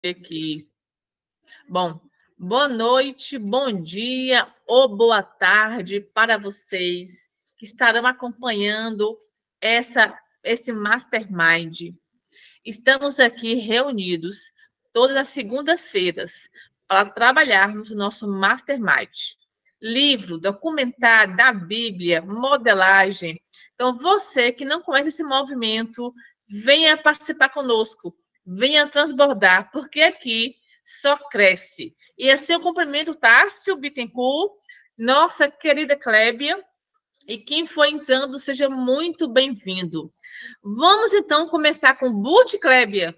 Aqui. Bom, boa noite, bom dia ou boa tarde para vocês que estarão acompanhando esse Mastermind. Estamos aqui reunidos todas as segundas-feiras para trabalharmos o nosso Mastermind. Livro, documentário da Bíblia, modelagem. Então, você que não conhece esse movimento, venha participar conosco, venha transbordar, porque aqui só cresce. E assim eu cumprimento Tássio Bittencourt, nossa querida Clébia, e quem for entrando, seja muito bem-vindo. Vamos, então, começar com Boot, Clébia?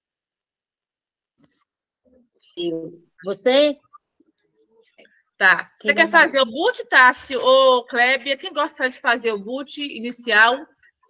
Você? Tá. Você quer fazer o boot, Tássio, ou Clébia? Quem gostaria de fazer o boot inicial?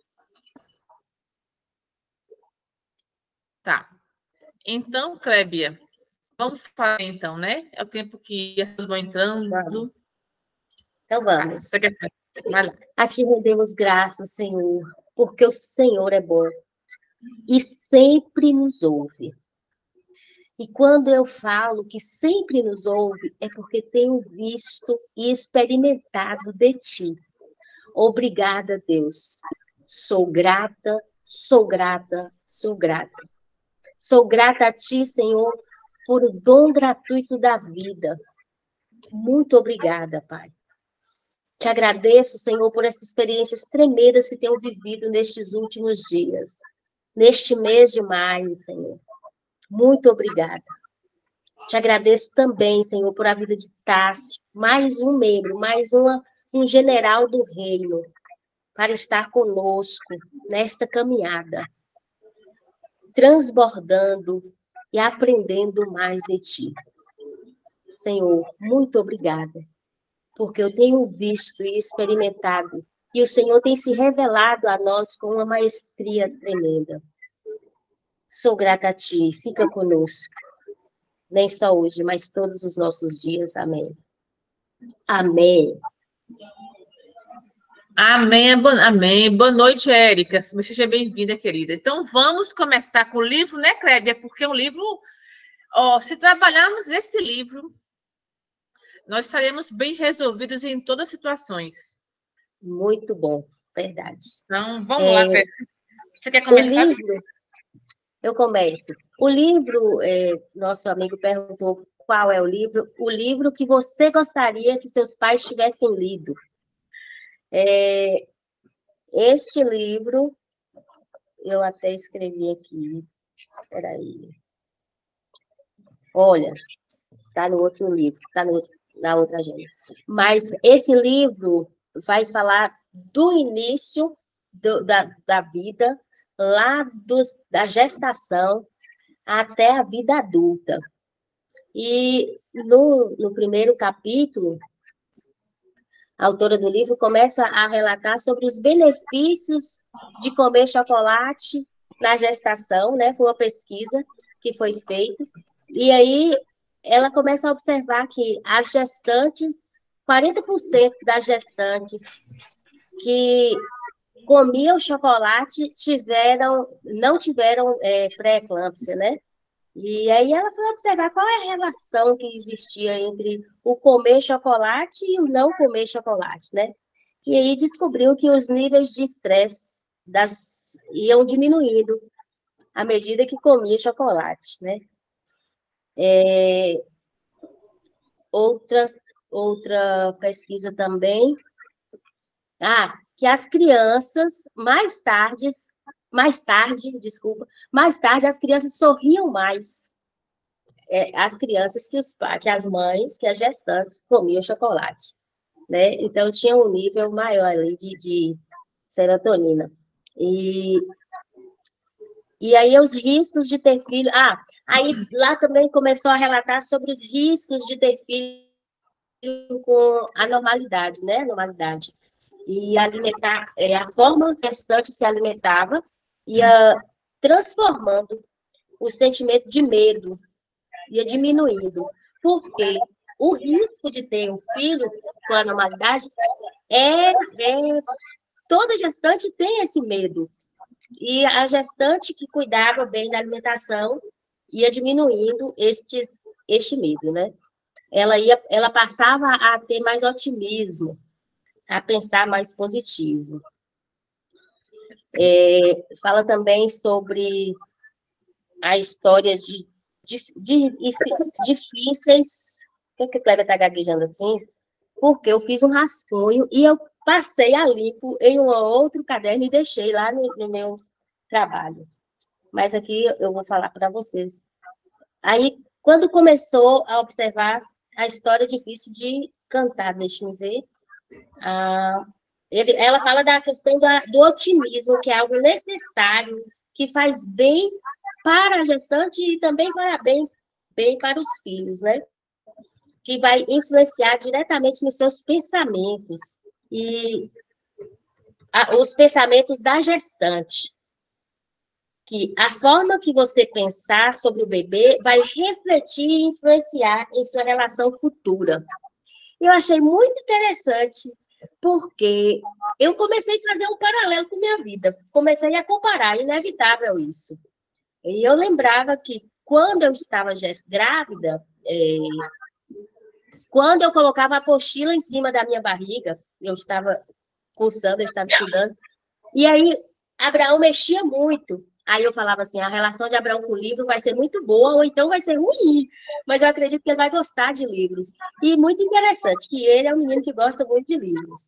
Tá. Então, Clébia, vamos fazer então, né? É o tempo que as pessoas vão entrando. Então vamos. Você quer fazer? Vai lá. A ti rendemos graças, Senhor, porque o Senhor é bom e sempre nos ouve. E quando eu falo que sempre nos ouve, é porque tenho visto e experimentado de ti. Obrigada, Deus. Sou grata, sou grata, sou grata. Sou grata a ti, Senhor, por o dom gratuito da vida. Muito obrigada, Pai. Te agradeço, Senhor, por essas experiências tremendas que tenho vivido nestes últimos dias, neste mês de maio, Senhor. Muito obrigada. Te agradeço também, Senhor, por a vida de Tássio, mais um membro, um general do reino, para estar conosco nesta caminhada, transbordando e aprendendo mais de Ti. Senhor, muito obrigada, porque eu tenho visto e experimentado, e o Senhor tem se revelado a nós com uma maestria tremenda. Sou grata a Ti, fica conosco, nem só hoje, mas todos os nossos dias. Amém. Amém. Amém, amém. Boa noite, Érica. Seja bem-vinda, querida. Então, vamos começar com o livro, né, Clébia? Porque é um livro... se trabalharmos nesse livro, nós estaremos bem resolvidos em todas as situações. Muito bom, verdade. Então, vamos lá, Clébia. Você quer começar? O livro, eu começo. O livro, nosso amigo perguntou qual é o livro que você gostaria que seus pais tivessem lido. Este livro, eu até escrevi aqui, peraí. Olha, está no outro livro, está na outra agenda. Mas esse livro vai falar do início da vida, lá da gestação até a vida adulta. E no primeiro capítulo, a autora do livro começa a relatar sobre os benefícios de comer chocolate na gestação, né? Foi uma pesquisa que foi feita. E aí ela começa a observar que as gestantes, 40% das gestantes que comiam chocolate não tiveram pré-eclâmpsia, né? E aí ela foi observar qual é a relação que existia entre o comer chocolate e o não comer chocolate, né? E aí descobriu que os níveis de estresse iam diminuindo à medida que comia chocolate, né? Outra pesquisa também, que as crianças mais tarde as crianças sorriam mais. As crianças que as mães, que as gestantes comiam chocolate, né? Então tinha um nível maior ali de serotonina. E aí os riscos de ter filho. Aí lá também começou a relatar sobre os riscos de ter filho com anormalidade, né? Anormalidade. E alimentar, a forma que a gestante se alimentava ia transformando o sentimento de medo, ia diminuindo. Porque o risco de ter um filho com anormalidade toda gestante tem esse medo. E a gestante que cuidava bem da alimentação ia diminuindo este medo, né? Ela passava a ter mais otimismo, a pensar mais positivo. Fala também sobre a história de difíceis. Por que o Kleber está gaguejando assim? Porque eu fiz um rascunho e eu passei a limpo em um outro caderno e deixei lá no meu trabalho. Mas aqui eu vou falar para vocês. Aí, quando começou a observar a história difícil de cantar, deixa-me ver, ela fala da questão do otimismo, que é algo necessário, que faz bem para a gestante e também vai bem para os filhos, né? Que vai influenciar diretamente nos seus pensamentos e os pensamentos da gestante. Que a forma que você pensar sobre o bebê vai refletir e influenciar em sua relação futura. Eu achei muito interessante, porque eu comecei a fazer um paralelo com minha vida, comecei a comparar, inevitável isso. E eu lembrava que quando eu estava grávida, quando eu colocava a apostila em cima da minha barriga, eu estava cursando, eu estava estudando, e aí Abraão mexia muito. Aí eu falava assim, a relação de Abraão com o livro vai ser muito boa, ou então vai ser ruim, mas eu acredito que ele vai gostar de livros. E muito interessante, que ele é um menino que gosta muito de livros.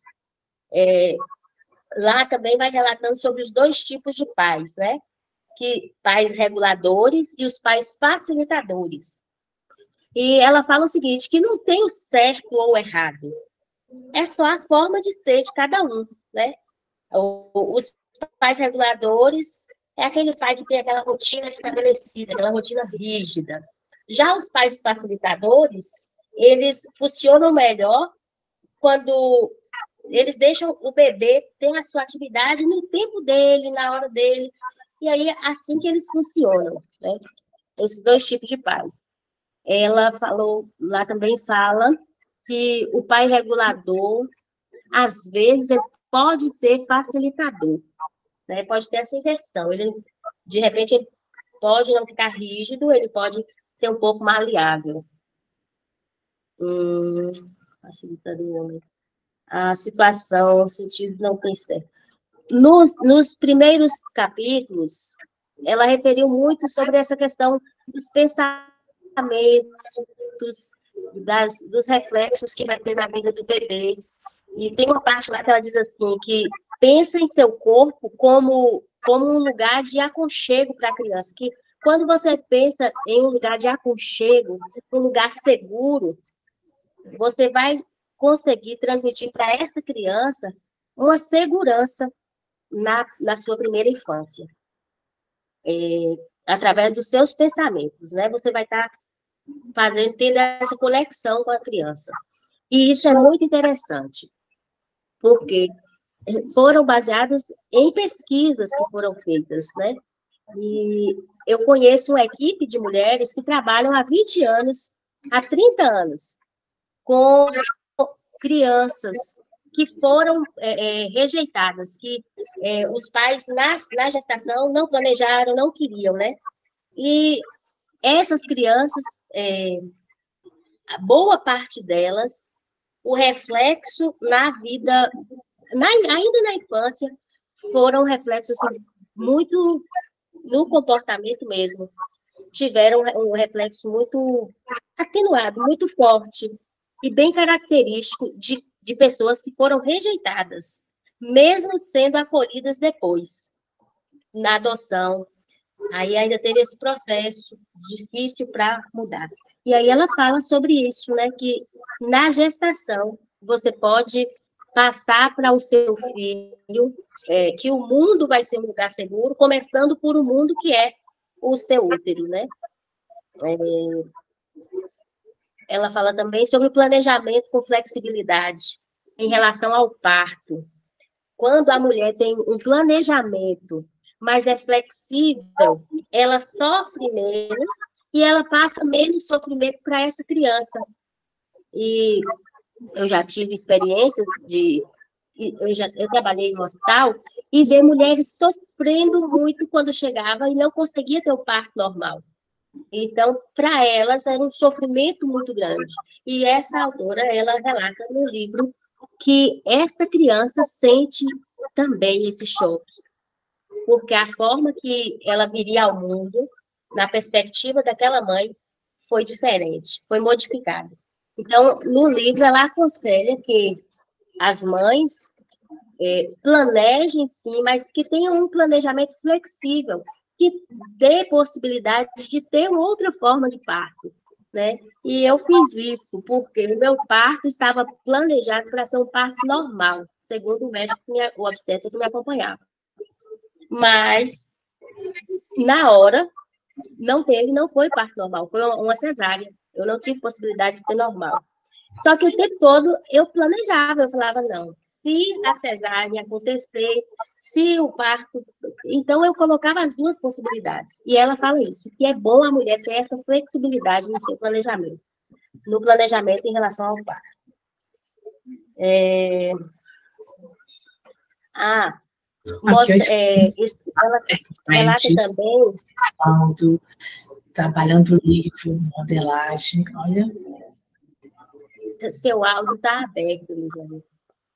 Lá também vai relatando sobre os dois tipos de pais, né? Que pais reguladores e os pais facilitadores. E ela fala o seguinte, que não tem o certo ou o errado, é só a forma de ser de cada um, né? Os pais reguladores é aquele pai que tem aquela rotina estabelecida, aquela rotina rígida. Já os pais facilitadores, eles funcionam melhor quando eles deixam o bebê ter a sua atividade no tempo dele, na hora dele. E aí, assim que eles funcionam, né? Esses dois tipos de pais. Ela falou, lá também fala, que o pai regulador, às vezes, ele pode ser facilitador, né? Pode ter essa inversão. Ele, de repente, ele pode não ficar rígido, ele pode ser um pouco maleável. Facilitador. A situação, o sentido não tem certo. Nos primeiros capítulos, ela referiu muito sobre essa questão dos pensamentos, dos reflexos que vai ter na vida do bebê. E tem uma parte lá que ela diz assim, que pensa em seu corpo como um lugar de aconchego para a criança, que quando você pensa em um lugar de aconchego, um lugar seguro, você vai conseguir transmitir para essa criança uma segurança na sua primeira infância, através dos seus pensamentos, né? Você vai estar tendo essa conexão com a criança. E isso é muito interessante, porque foram baseados em pesquisas que foram feitas, né? E eu conheço uma equipe de mulheres que trabalham há 20 anos, há 30 anos, com crianças que foram rejeitadas, que os pais, na gestação, não planejaram, não queriam, né? E essas crianças, boa parte delas, o reflexo na vida, ainda na infância, foram reflexos assim, muito no comportamento mesmo. Tiveram um reflexo muito atenuado, muito forte, e bem característico de pessoas que foram rejeitadas, mesmo sendo acolhidas depois, na adoção. Aí ainda teve esse processo difícil para mudar. E aí ela fala sobre isso, né? Que na gestação você pode passar para o seu filho que o mundo vai ser um lugar seguro, começando por um mundo que é o seu útero, né? Ela fala também sobre o planejamento com flexibilidade em relação ao parto. Quando a mulher tem um planejamento, mas é flexível, ela sofre menos e ela passa menos sofrimento para essa criança. E eu já tive experiências eu trabalhei no hospital e ver mulheres sofrendo muito quando chegava e não conseguia ter o parto normal. Então, para elas, era um sofrimento muito grande. E essa autora, ela relata no livro que esta criança sente também esse choque, porque a forma que ela viria ao mundo, na perspectiva daquela mãe, foi diferente, foi modificada. Então, no livro, ela aconselha que as mães planejem sim, mas que tenham um planejamento flexível, que dê possibilidade de ter outra forma de parto, né? E eu fiz isso porque o meu parto estava planejado para ser um parto normal, segundo o médico, o obstetra que me acompanhava. Mas, na hora, não foi parto normal, foi uma cesárea. Eu não tive possibilidade de ter normal. Só que o tempo todo eu planejava, eu falava, não, se a cesárea acontecer, se o parto. Então, eu colocava as duas possibilidades. E ela fala isso, que é bom a mulher ter essa flexibilidade no seu planejamento, no planejamento em relação ao parto. Ela relata também. Trabalhando livro, modelagem, olha. Seu áudio está aberto, Lívia.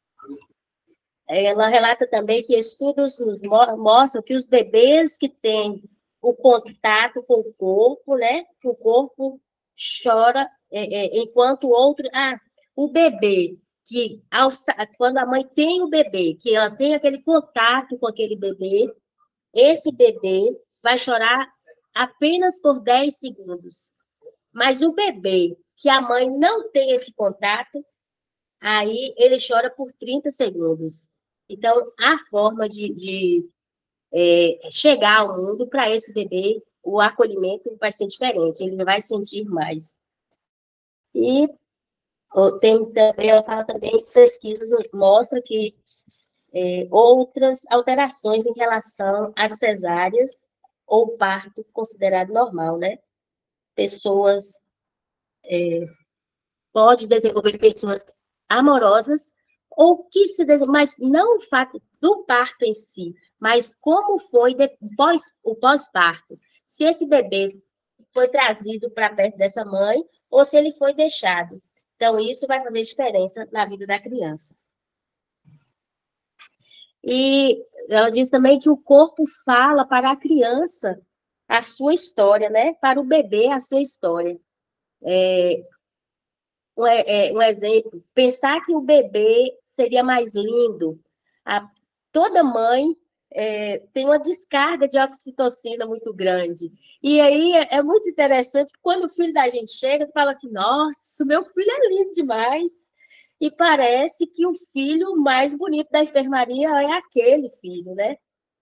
Ela relata também que estudos nos mostram que os bebês que têm o contato com o corpo, né? O corpo chora enquanto o outro. O bebê que quando a mãe tem o bebê, que ela tem aquele contato com aquele bebê, esse bebê vai chorar apenas por 10 segundos. Mas o bebê que a mãe não tem esse contato, aí ele chora por 30 segundos. Então, a forma de chegar ao mundo para esse bebê, o acolhimento vai ser diferente, ele vai sentir mais. E ela fala também que pesquisas mostram que outras alterações em relação às cesáreas ou parto considerado normal, né? Pessoas pode desenvolver pessoas amorosas ou que se mas não o fato do parto em si, mas como foi o pós-parto. Se esse bebê foi trazido para perto dessa mãe ou se ele foi deixado. Então, isso vai fazer diferença na vida da criança. E ela diz também que o corpo fala para a criança a sua história, né? Para o bebê, a sua história. Um exemplo, pensar que o bebê seria mais lindo. Toda mãe tem uma descarga de oxitocina muito grande. E aí é muito interessante que quando o filho da gente chega, você fala assim, nossa, meu filho é lindo demais. E parece que o filho mais bonito da enfermaria é aquele filho, né?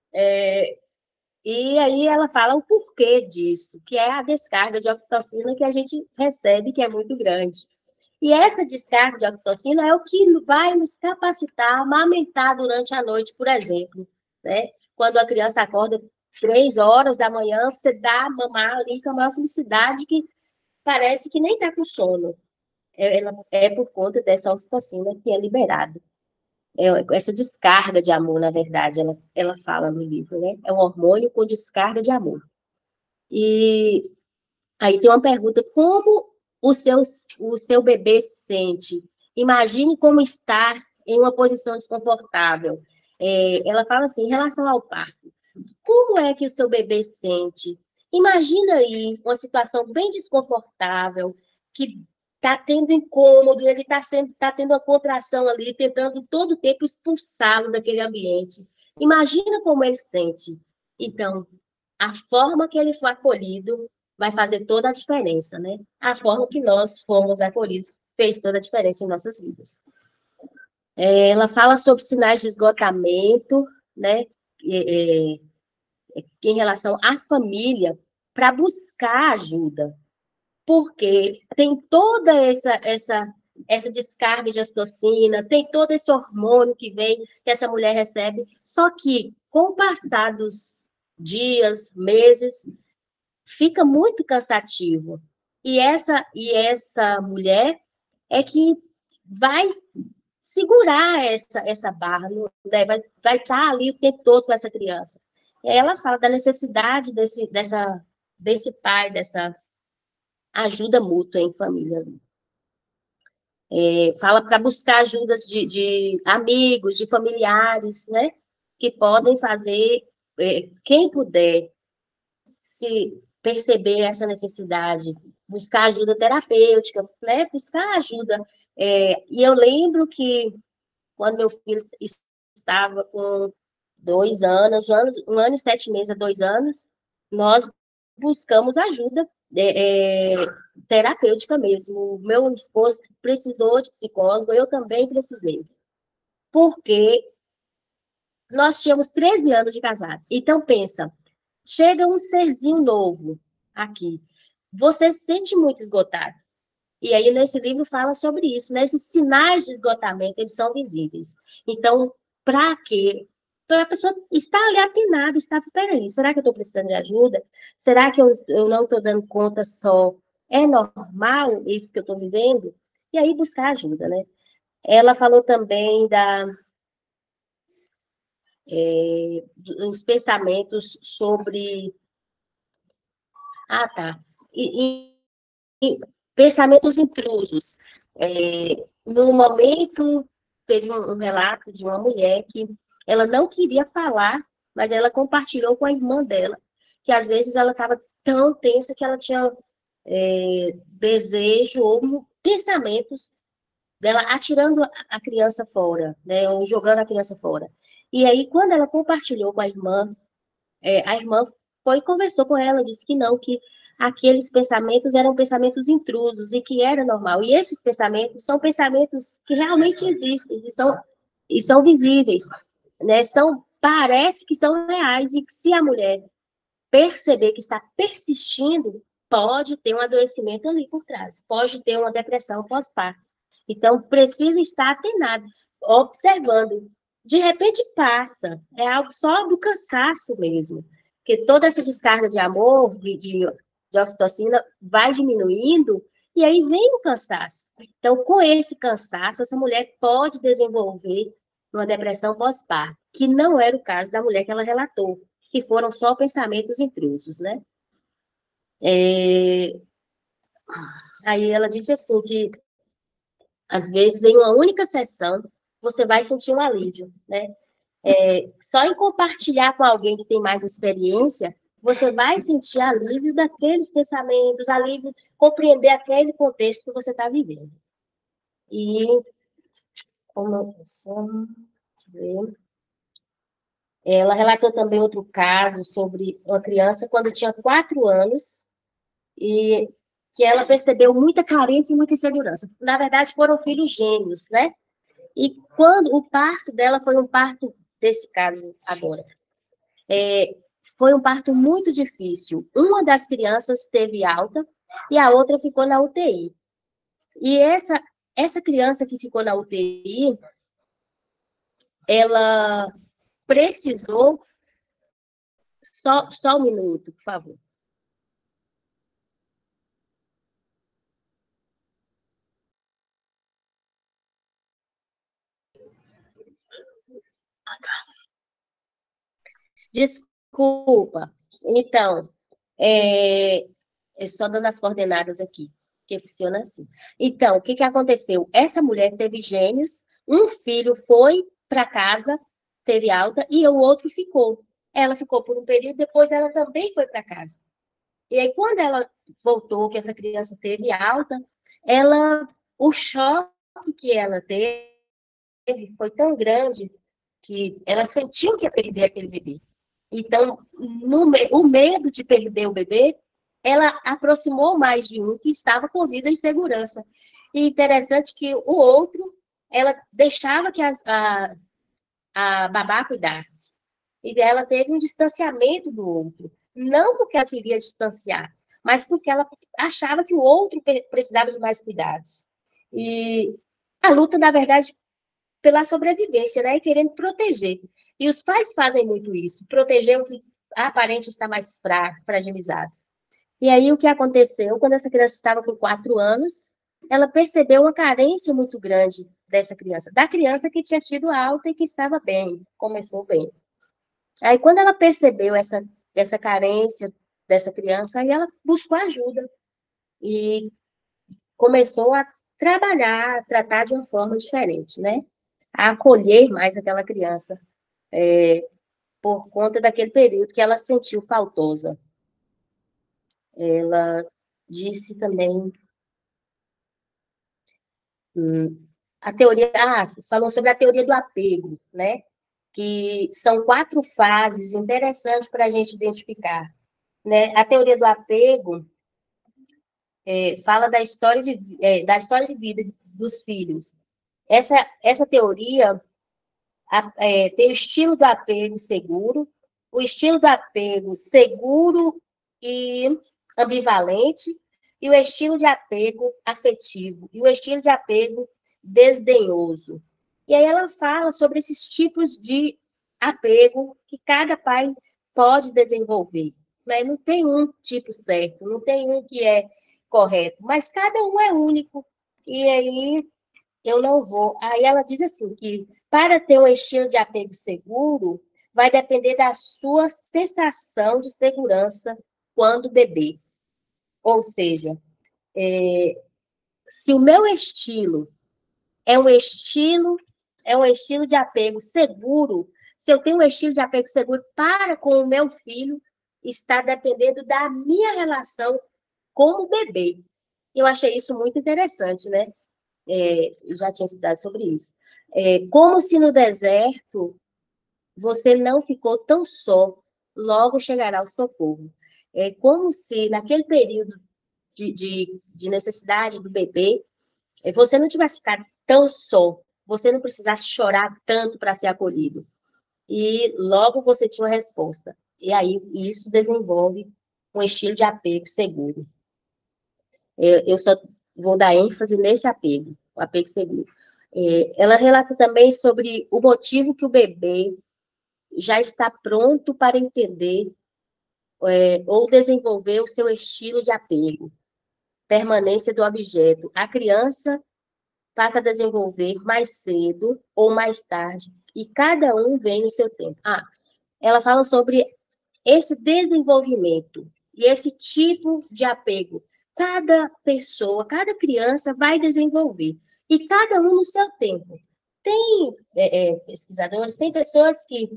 E aí ela fala o porquê disso, que é a descarga de oxitocina que a gente recebe, que é muito grande. E essa descarga de oxitocina é o que vai nos capacitar a amamentar durante a noite, por exemplo. Né? Quando a criança acorda 3 horas da manhã, você dá a mamar ali com a maior felicidade, que parece que nem está com sono. É por conta dessa oxitocina que é liberada. Essa descarga de amor, na verdade, ela fala no livro, né? É um hormônio com descarga de amor. E aí tem uma pergunta, como o seu bebê se sente? Imagine como estar em uma posição desconfortável. Ela fala assim, em relação ao parto, como é que o seu bebê se sente? Imagina aí uma situação bem desconfortável, que está tendo incômodo, ele está tendo uma contração ali, tentando todo o tempo expulsá-lo daquele ambiente. Imagina como ele se sente. Então, a forma que ele foi acolhido vai fazer toda a diferença, né? A forma que nós fomos acolhidos fez toda a diferença em nossas vidas. Ela fala sobre sinais de esgotamento, né? Em relação à família, para buscar ajuda, porque tem toda essa descarga de ocitocina, tem todo esse hormônio que essa mulher recebe, só que com o passar dos dias, meses, fica muito cansativo. E essa mulher é que vai segurar essa barra, né? vai estar ali o tempo todo com essa criança. Ela fala da necessidade desse pai, dessa ajuda mútua em família. Fala para buscar ajudas de amigos, de familiares, né? Que podem fazer, quem puder, se perceber essa necessidade, buscar ajuda terapêutica, né? Buscar ajuda. E eu lembro que quando meu filho estava com 2 anos, 1 ano e 7 meses a 2 anos, nós buscamos ajuda terapêutica mesmo. O meu esposo precisou de psicólogo, eu também precisei. Porque nós tínhamos 13 anos de casado. Então, pensa, chega um serzinho novo aqui, você se sente muito esgotado. E aí, nesse livro, fala sobre isso, né? Esses sinais de esgotamento, eles são visíveis. Então, para quê? Para a pessoa estar ali atinada, estar, peraí, será que eu estou precisando de ajuda? Será que eu não estou dando conta só? É normal isso que eu estou vivendo? E aí, buscar ajuda, né? Ela falou também dos pensamentos sobre... Ah, tá. Pensamentos intrusos. No momento, teve um relato de uma mulher que ela não queria falar, mas ela compartilhou com a irmã dela, que às vezes ela estava tão tensa que ela tinha desejo ou pensamentos dela atirando a criança fora, né, ou jogando a criança fora. E aí, quando ela compartilhou com a irmã foi e conversou com ela, disse que não, que aqueles pensamentos eram pensamentos intrusos e que era normal. E esses pensamentos são pensamentos que realmente existem e são visíveis, né? Parece que são reais e que se a mulher perceber que está persistindo, pode ter um adoecimento ali por trás, pode ter uma depressão pós-parto. Então, precisa estar atenado, observando. De repente passa, algo só do cansaço mesmo, porque toda essa descarga de amor, de oxitocina, vai diminuindo, e aí vem o cansaço. Então, com esse cansaço, essa mulher pode desenvolver uma depressão pós-parto, que não era o caso da mulher que ela relatou, que foram só pensamentos intrusos, né? Aí ela disse assim, que às vezes em uma única sessão você vai sentir um alívio, né? Só em compartilhar com alguém que tem mais experiência, você vai sentir alívio daqueles pensamentos, alívio, compreender aquele contexto que você está vivendo. E, como ela relatou também outro caso sobre uma criança quando tinha 4 anos e que ela percebeu muita carência e muita insegurança. Na verdade, foram filhos gêmeos, né? E quando o parto dela foi um parto, desse caso agora, foi um parto muito difícil. Uma das crianças teve alta e a outra ficou na UTI. E essa criança que ficou na UTI, ela precisou... Só um minuto, por favor. Desculpa. Então, só dando as coordenadas aqui, que funciona assim. Então, o que aconteceu? Essa mulher teve gêmeos, um filho foi para casa, teve alta, e o outro ficou. Ela ficou por um período, depois ela também foi para casa. E aí, quando ela voltou, que essa criança teve alta, o choque que ela teve foi tão grande que ela sentiu que ia perder aquele bebê. Então, o medo de perder o bebê, ela aproximou mais de um que estava com vida em segurança. E interessante que o outro, ela deixava que a babá cuidasse. E ela teve um distanciamento do outro. Não porque ela queria distanciar, mas porque ela achava que o outro precisava de mais cuidados. E a luta, na verdade, pela sobrevivência, né? E querendo proteger. E os pais fazem muito isso, proteger o que aparente está mais fragilizado. E aí, o que aconteceu? Quando essa criança estava com 4 anos, ela percebeu uma carência muito grande dessa criança, da criança que tinha tido alta e que estava bem, começou bem. Aí, quando ela percebeu essa carência dessa criança, aí ela buscou ajuda e começou a trabalhar, a tratar de uma forma diferente, né? A acolher mais aquela criança, por conta daquele período que ela se sentiu faltosa. Ela disse também, a teoria, falou sobre a teoria do apego, né? Que são 4 fases interessantes para a gente identificar, né? A teoria do apego fala da história de vida dos filhos. Essa teoria tem o estilo do apego seguro, o estilo do apego seguro e ambivalente, e o estilo de apego afetivo, e o estilo de apego desdenhoso. E aí ela fala sobre esses tipos de apego que cada pai pode desenvolver. Né? Não tem um tipo certo, não tem um que é correto, mas cada um é único. E aí eu não vou. Aí ela diz assim que para ter um estilo de apego seguro, vai depender da sua sensação de segurança quando bebê. Ou seja, se o meu estilo é um estilo é um estilo de apego seguro, se eu tenho um estilo de apego seguro para com o meu filho, está dependendo da minha relação com o bebê. Eu achei isso muito interessante, né? Eu já tinha estudado sobre isso. Como se no deserto você não ficou tão só, logo chegará o socorro. É como se naquele período de necessidade do bebê, você não tivesse ficado tão só, você não precisasse chorar tanto para ser acolhido. E logo você tinha uma resposta. E aí isso desenvolve um estilo de apego seguro. Eu só vou dar ênfase nesse apego, o apego seguro. Ela relata também sobre o motivo que o bebê já está pronto para entender ou desenvolver o seu estilo de apego, permanência do objeto. A criança passa a desenvolver mais cedo ou mais tarde, e cada um vem no seu tempo. Ela fala sobre esse desenvolvimento e esse tipo de apego. Cada pessoa, cada criança vai desenvolver, e cada um no seu tempo. Tem pesquisadores, tem pessoas que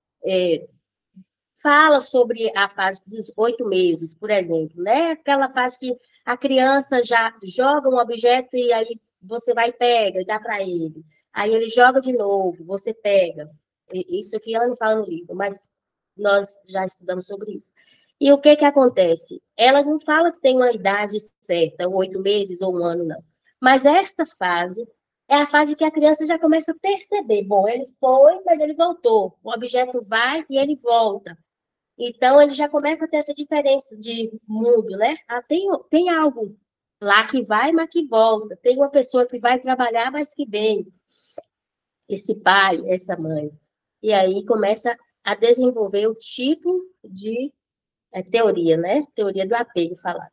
falam sobre a fase dos 8 meses, por exemplo, né? Aquela fase que a criança já joga um objeto e aí você vai e pega e dá para ele. Aí ele joga de novo, você pega. Isso aqui ela não fala no livro, mas nós já estudamos sobre isso. E o que acontece? Ela não fala que tem uma idade certa, 8 meses ou um ano, não. Mas esta fase é a fase que a criança já começa a perceber. Bom, ele foi, mas ele voltou. O objeto vai e ele volta. Então, ele já começa a ter essa diferença de mundo, né? Tem algo lá que vai, mas que volta. Tem uma pessoa que vai trabalhar, mas que vem. Esse pai, essa mãe. E aí começa a desenvolver o tipo de teoria, né? Teoria do apego falado.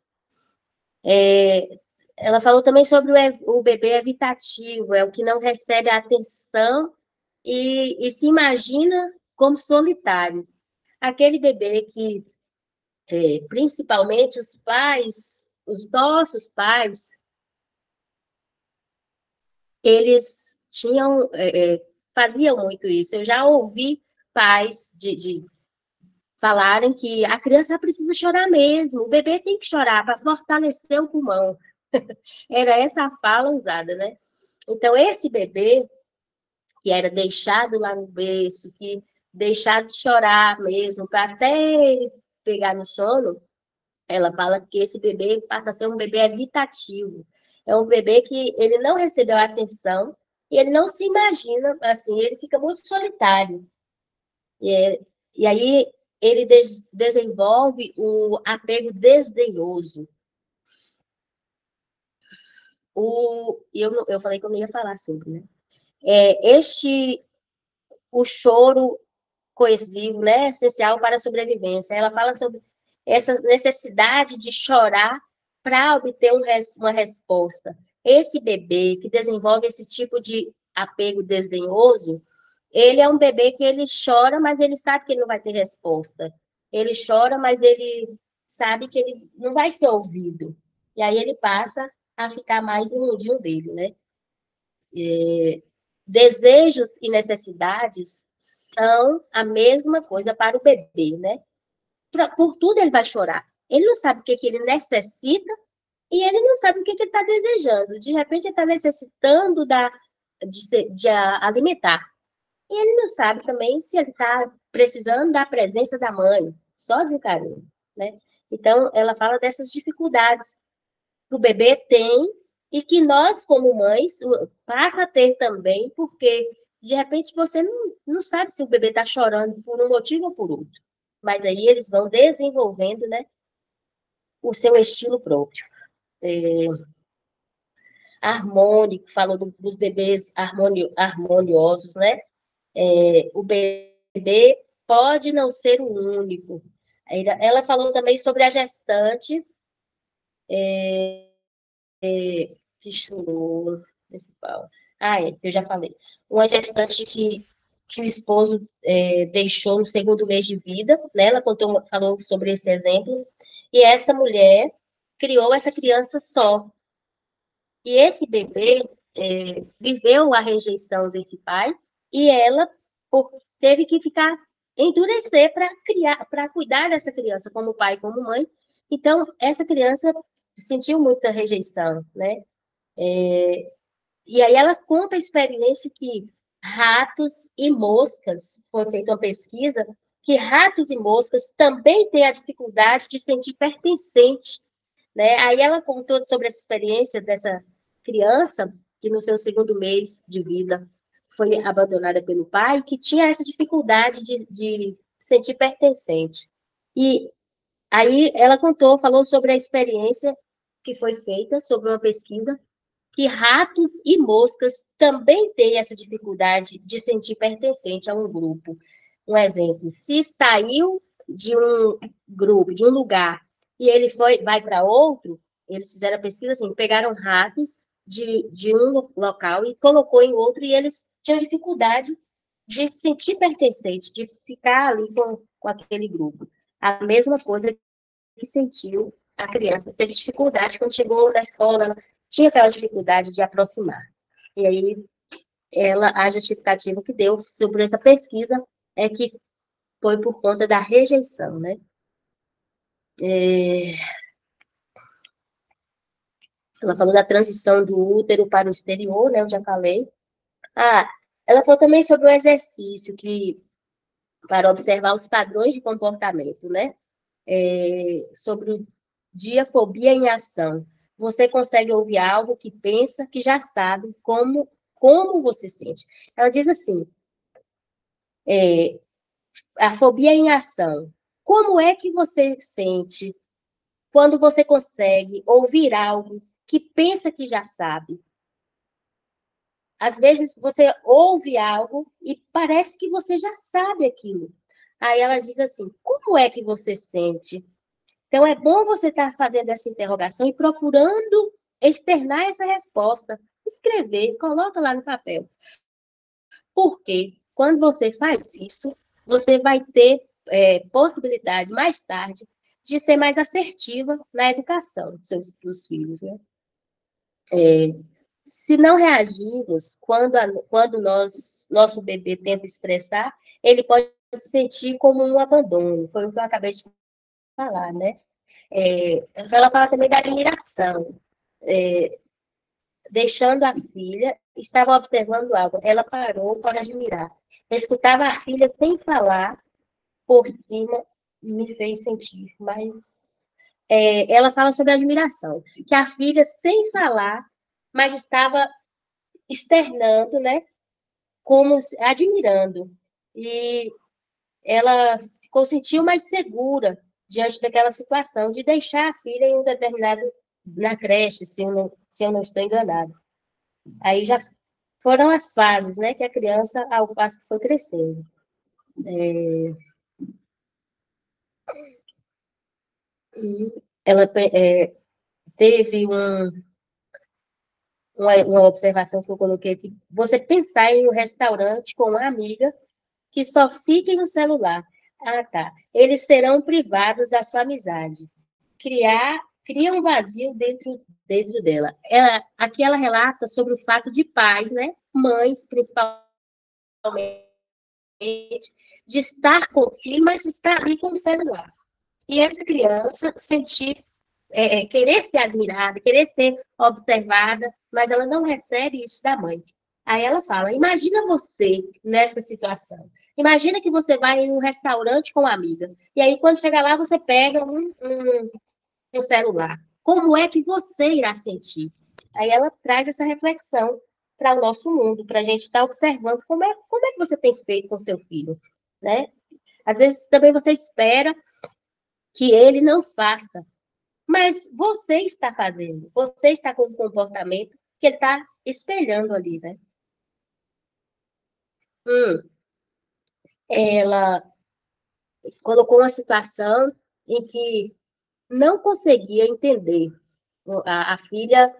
Ela falou também sobre o bebê evitativo, é o que não recebe a atenção e se imagina como solitário. Aquele bebê que, principalmente os pais, os nossos pais, eles faziam muito isso. Eu já ouvi pais de falarem que a criança precisa chorar mesmo, o bebê tem que chorar para fortalecer o pulmão. Era essa a fala usada, né? Então, esse bebê que era deixado lá no berço, que deixado de chorar mesmo, para até pegar no sono, ela fala que esse bebê passa a ser um bebê evitativo. É um bebê que ele não recebeu atenção e ele não se imagina, assim, ele fica muito solitário. E aí ele desenvolve o apego desdenhoso. Eu falei que eu não ia falar sobre, né? O choro coesivo, né, essencial para a sobrevivência. Ela fala sobre essa necessidade de chorar para obter uma resposta. Esse bebê que desenvolve esse tipo de apego desdenhoso, ele é um bebê que ele chora, mas ele sabe que ele não vai ter resposta. Ele chora, mas ele sabe que ele não vai ser ouvido. E aí ele passa a ficar mais no mundinho dele, né? Desejos e necessidades são a mesma coisa para o bebê, né? Por tudo ele vai chorar. Ele não sabe o que ele necessita e ele não sabe o que ele está desejando. De repente, ele está necessitando de alimentar. E ele não sabe também se ele está precisando da presença da mãe, só de um carinho, né? Então, ela fala dessas dificuldades que o bebê tem e que nós, como mães, passa a ter também, porque, de repente, você não sabe se o bebê está chorando por um motivo ou por outro. Mas aí eles vão desenvolvendo, né, o seu estilo próprio. Harmônico, falou dos bebês harmoniosos, né? O bebê pode não ser o único. Ela falou também sobre a gestante que chorou, principal. Eu já falei. Uma gestante que o esposo deixou no segundo mês de vida, né? Ela falou sobre esse exemplo, e essa mulher criou essa criança só. E esse bebê viveu a rejeição desse pai, e ela teve que endurecer para cuidar dessa criança, como pai, como mãe. Então, essa criança sentiu muita rejeição, né? E aí ela conta a experiência que ratos e moscas, foi feita uma pesquisa, que ratos e moscas também têm a dificuldade de sentir pertencente, né? Aí ela contou sobre essa experiência dessa criança que no seu segundo mês de vida foi abandonada pelo pai, que tinha essa dificuldade de sentir pertencente. E aí ela falou sobre a experiência que foi feita sobre uma pesquisa que ratos e moscas também têm essa dificuldade de sentir pertencente a um grupo. Um exemplo, se saiu de um grupo, de um lugar, e ele vai para outro, eles fizeram a pesquisa assim, pegaram ratos de um local e colocou em outro, e eles tinham dificuldade de se sentir pertencente, de ficar ali com aquele grupo. A mesma coisa que sentiu a criança, teve dificuldade quando chegou na escola, tinha aquela dificuldade de aproximar. E aí, a justificativa que deu sobre essa pesquisa é que foi por conta da rejeição, né? Ela falou da transição do útero para o exterior, né? Eu já falei. Ela falou também sobre o exercício, para observar os padrões de comportamento, né? Sobre o diafobia em ação. Você consegue ouvir algo que pensa que já sabe como você sente. Ela diz assim, a fobia em ação. Como é que você sente quando você consegue ouvir algo que pensa que já sabe? Às vezes você ouve algo e parece que você já sabe aquilo. Aí ela diz assim, como é que você sente? Então, é bom você estar fazendo essa interrogação e procurando externar essa resposta. Escrever, coloca lá no papel. Porque quando você faz isso, você vai ter possibilidade, mais tarde, de ser mais assertiva na educação dos filhos, né? Se não reagirmos quando nosso bebê tenta expressar, ele pode se sentir como um abandono. Foi o que eu acabei de falar, né? Ela fala também da admiração. Deixando a filha, estava observando algo. Ela parou para admirar. Escutava a filha sem falar, por cima, me fez sentir. Mas ela fala sobre admiração. Que a filha, sem falar, mas estava externando, né? Como admirando. E ela sentiu mais segura diante daquela situação, de deixar a filha em um determinado, na creche, se eu não estou enganada. Aí já foram as fases, né, que a criança, ao passo que foi crescendo. Ela teve uma observação que eu coloquei aqui, você pensar em um restaurante com uma amiga que só fiquem no celular. Tá. Eles serão privados da sua amizade. cria um vazio dentro dela. Aqui ela relata sobre o fato de pais, né, mães, principalmente, de estar com o filho, mas estar ali com o celular. E essa criança sentir, querer ser admirada, querer ser observada, mas ela não recebe isso da mãe. Aí ela fala, imagina você nessa situação. Imagina que você vai em um restaurante com uma amiga. E aí, quando chega lá, você pega um celular. Como é que você irá sentir? Aí ela traz essa reflexão para o nosso mundo, para a gente estar observando como é que você tem feito com seu filho, né? Às vezes também você espera que ele não faça, mas você está fazendo, você está com um comportamento que ele está espelhando ali, né? Ela colocou uma situação em que não conseguia entender. A filha,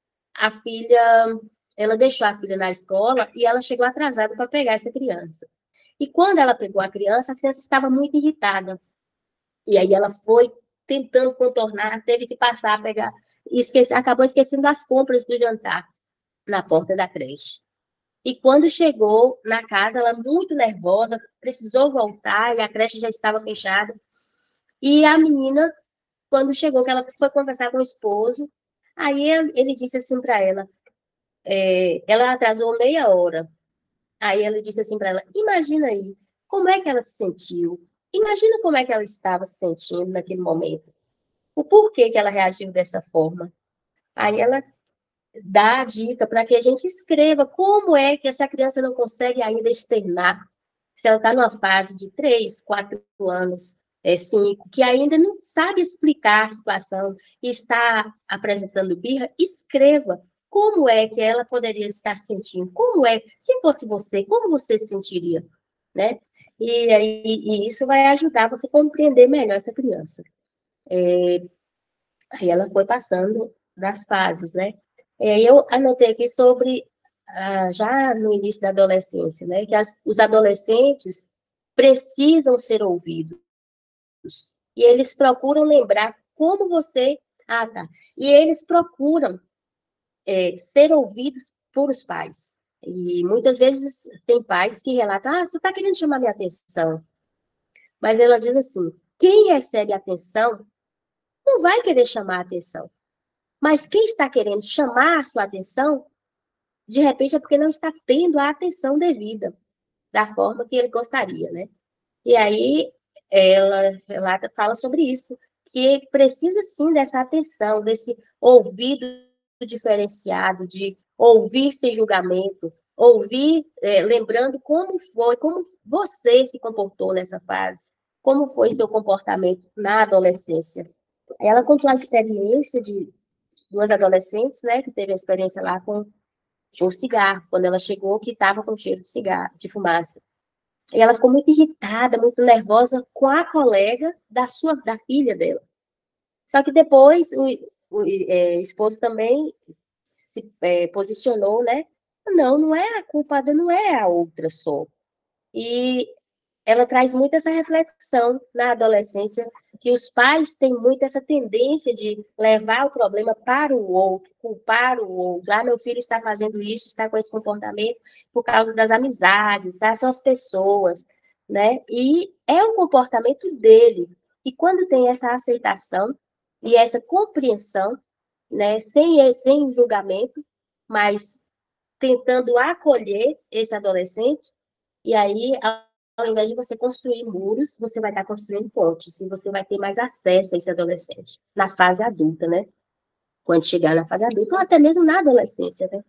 ela deixou a filha na escola e ela chegou atrasada para pegar essa criança. E quando ela pegou a criança estava muito irritada. E aí ela foi tentando contornar, teve que passar a pegar, acabou esquecendo das compras do jantar na porta da creche. E quando chegou na casa, ela muito nervosa, precisou voltar e a creche já estava fechada. E a menina, quando chegou, que ela foi conversar com o esposo, aí ele disse assim para ela, ela atrasou meia hora. Aí ele disse assim para ela, imagina aí, como é que ela se sentiu? Imagina como é que ela estava se sentindo naquele momento. O porquê que ela reagiu dessa forma. Aí ela dá a dica para que a gente escreva como é que essa criança não consegue ainda externar. Se ela está numa fase de 3, 4 anos, 5, que ainda não sabe explicar a situação e está apresentando birra, escreva como é que ela poderia estar se sentindo, como é, se fosse você, como você se sentiria, né? E isso vai ajudar você a compreender melhor essa criança. Aí ela foi passando das fases, né? Eu anotei aqui sobre, já no início da adolescência, né? Que os adolescentes precisam ser ouvidos. E eles procuram lembrar como você... Ah, tá. E eles procuram ser ouvidos por os pais. E muitas vezes tem pais que relatam, você está querendo chamar minha atenção. Mas ela diz assim, quem recebe atenção não vai querer chamar a atenção. Mas quem está querendo chamar a sua atenção, de repente é porque não está tendo a atenção devida, da forma que ele gostaria, né? E aí ela fala sobre isso, que precisa sim dessa atenção, desse ouvido diferenciado, de ouvir sem julgamento, ouvir lembrando como foi, como você se comportou nessa fase, como foi seu comportamento na adolescência. Ela contou a experiência de duas adolescentes, né, que teve a experiência lá com o cigarro, quando ela chegou, que estava com cheiro de cigarro, de fumaça. E ela ficou muito irritada, muito nervosa com a colega da filha dela. Só que depois o esposo também se posicionou, né? Não é a culpada, não é a outra só. E ela traz muito essa reflexão na adolescência, que os pais têm muito essa tendência de levar o problema para o outro, culpar o outro. Meu filho está fazendo isso, está com esse comportamento por causa das amizades, são as pessoas, né? E é um comportamento dele. E quando tem essa aceitação e essa compreensão, né, sem julgamento, mas tentando acolher esse adolescente, e aí, ao invés de você construir muros, você vai estar construindo pontes, e você vai ter mais acesso a esse adolescente, na fase adulta, né? Quando chegar na fase adulta, ou até mesmo na adolescência, né?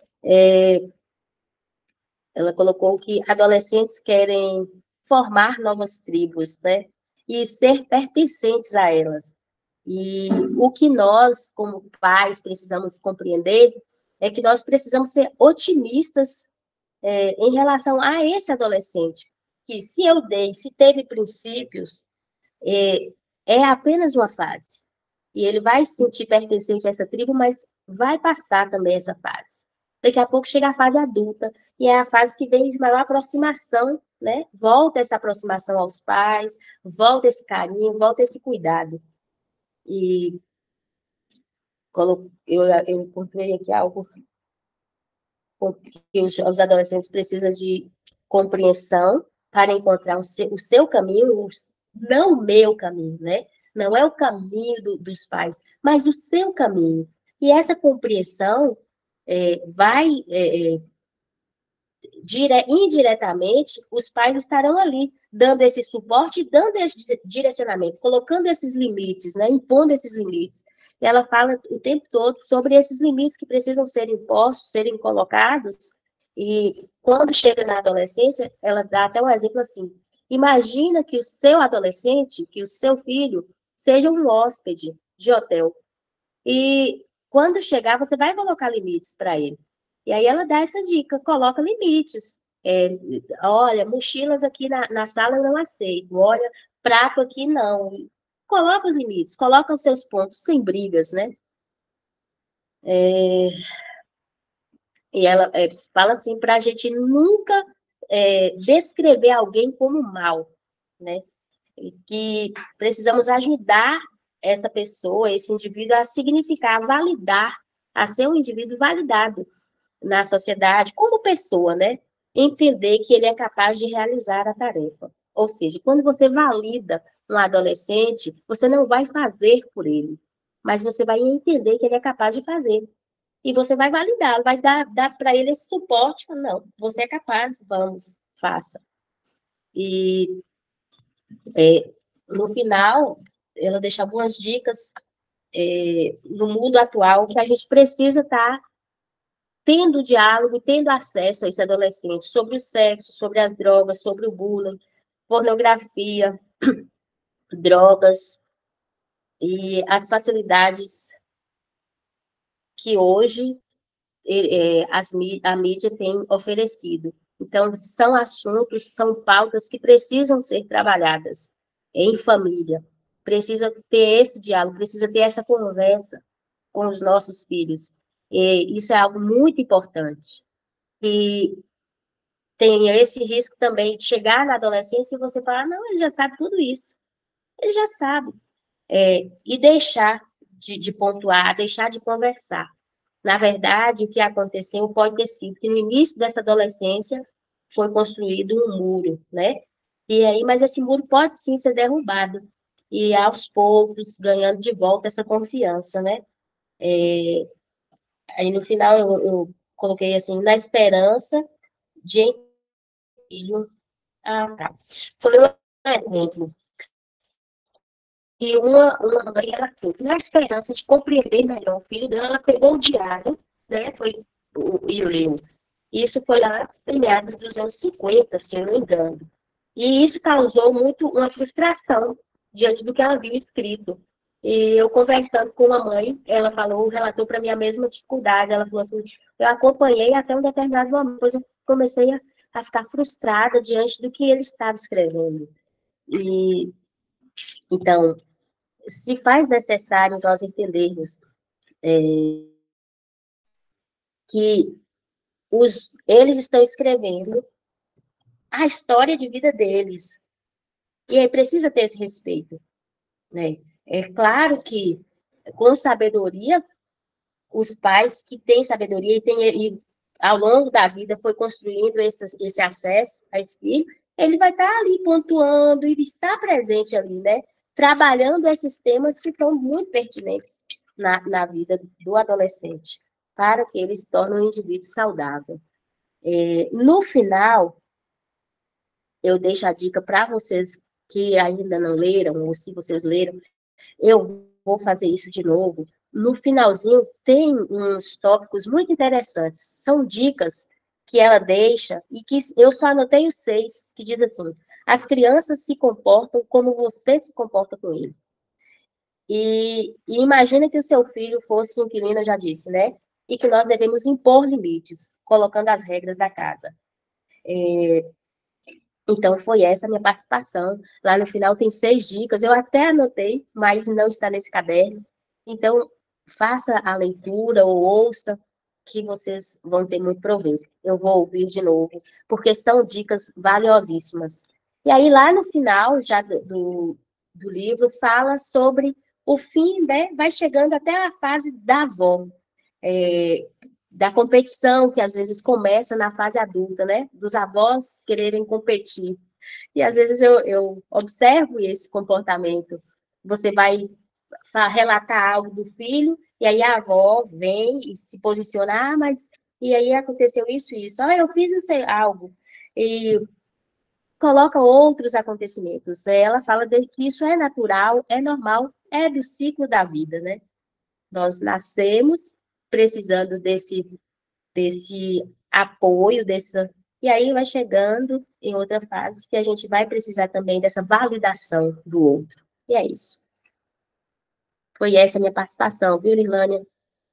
Ela colocou que adolescentes querem formar novas tribos, né? E ser pertencentes a elas. E o que nós, como pais, precisamos compreender é que nós precisamos ser otimistas em relação a esse adolescente, que se teve princípios, é apenas uma fase. E ele vai se sentir pertencente a essa tribo, mas vai passar também essa fase. Daqui a pouco chega a fase adulta, e é a fase que vem de maior aproximação, né? Volta essa aproximação aos pais, volta esse carinho, volta esse cuidado. E eu encontrei aqui algo que os adolescentes precisam de compreensão para encontrar o seu caminho, não o meu caminho, né? Não é o caminho dos pais, mas o seu caminho. E essa compreensão vai indiretamente, os pais estarão ali, dando esse suporte, dando esse direcionamento, colocando esses limites, né, impondo esses limites. E ela fala o tempo todo sobre esses limites que precisam ser impostos, serem colocados, e quando chega na adolescência, ela dá até um exemplo assim, imagina que o seu adolescente, que o seu filho, seja um hóspede de hotel, e quando chegar, você vai colocar limites para ele. E aí ela dá essa dica, coloca limites. Olha, mochilas aqui na sala eu não aceito. Olha, prato aqui não. Coloca os limites, coloca os seus pontos, sem brigas, né? E ela fala assim para a gente nunca descrever alguém como mal, né? E que precisamos ajudar essa pessoa, esse indivíduo, a significar, a validar, a ser um indivíduo validado na sociedade, como pessoa, né? Entender que ele é capaz de realizar a tarefa. Ou seja, quando você valida um adolescente, você não vai fazer por ele, mas você vai entender que ele é capaz de fazer. E você vai validar, vai dar para ele esse suporte. Não, você é capaz, vamos, faça. E no final, ela deixa algumas dicas no mundo atual que a gente precisa estar tendo diálogo, tendo acesso a esse adolescente sobre o sexo, sobre as drogas, sobre o bullying, pornografia, drogas e as facilidades que hoje a mídia tem oferecido. Então, são assuntos, são pautas que precisam ser trabalhadas em família. Precisa ter esse diálogo, precisa ter essa conversa com os nossos filhos. E isso é algo muito importante. E tem esse risco também de chegar na adolescência e você falar, não, ele já sabe tudo isso. Ele já sabe. E deixar de pontuar, deixar de conversar. Na verdade, o que aconteceu pode ter sido que no início dessa adolescência foi construído um muro, né? E aí, mas esse muro pode sim ser derrubado. E aos poucos, ganhando de volta essa confiança, né? Aí no final eu coloquei assim, na esperança de filho. Ah, tá. Foi um exemplo. E uma mãe, ela teve, na esperança de compreender melhor o filho dela, ela pegou o diário, né? E leu. Isso foi lá em meados dos anos 50, se eu não me engano. E isso causou muito uma frustração diante do que ela havia escrito. E eu conversando com uma mãe, ela relatou para mim a mesma dificuldade. Ela falou assim, eu acompanhei até um determinado momento, depois eu comecei a ficar frustrada diante do que ele estava escrevendo. E então, se faz necessário nós entendermos que eles estão escrevendo a história de vida deles. E aí precisa ter esse respeito, né? É claro que, com sabedoria, os pais que têm sabedoria e ao longo da vida foi construindo esse acesso a esse filho, ele vai estar ali pontuando e estar presente ali, né? Trabalhando esses temas que são muito pertinentes na vida do adolescente, para que ele se torne um indivíduo saudável. No final, eu deixo a dica para vocês que ainda não leram, ou se vocês leram, eu vou fazer isso de novo. No finalzinho, tem uns tópicos muito interessantes. São dicas que ela deixa, e que eu só anotei os 6, que diz assim, as crianças se comportam como você se comporta com ele. E imagina que o seu filho fosse inquilino, eu já disse, né? E que nós devemos impor limites, colocando as regras da casa. Então, foi essa a minha participação. Lá no final tem 6 dicas, eu até anotei, mas não está nesse caderno. Então, faça a leitura ou ouça, que vocês vão ter muito proveito. Eu vou ouvir de novo, porque são dicas valiosíssimas. E aí, lá no final, já do livro, fala sobre o fim, né, vai chegando até a fase da avó, da competição, que às vezes começa na fase adulta, né? Dos avós quererem competir. E às vezes eu observo esse comportamento. Você vai relatar algo do filho, e aí a avó vem e se posiciona, mas e aí aconteceu isso e isso. Eu fiz isso, algo. E coloca outros acontecimentos. Ela fala que isso é natural, é normal, é do ciclo da vida, né? Nós nascemos precisando desse apoio, e aí vai chegando em outra fase que a gente vai precisar também dessa validação do outro. E é isso. Foi essa a minha participação, viu, Lilânia?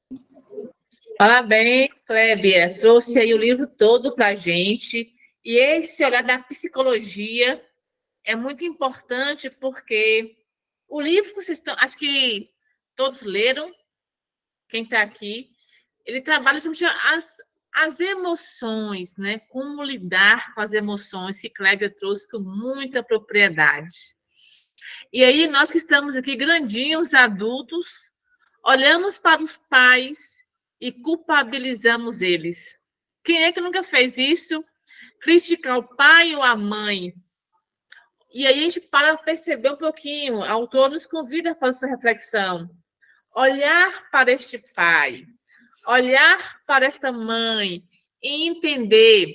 Parabéns, Clébia. Trouxe aí o livro todo para a gente. E esse olhar da psicologia é muito importante porque o livro que vocês estão, acho que todos leram, quem está aqui, ele trabalha sobre as emoções, né? Como lidar com as emoções que Clébia trouxe com muita propriedade. E aí, nós que estamos aqui, grandinhos, adultos, olhamos para os pais e culpabilizamos eles. Quem é que nunca fez isso? Criticar o pai ou a mãe. E aí a gente para perceber um pouquinho. O autor nos convida a fazer essa reflexão. Olhar para este pai, olhar para esta mãe e entender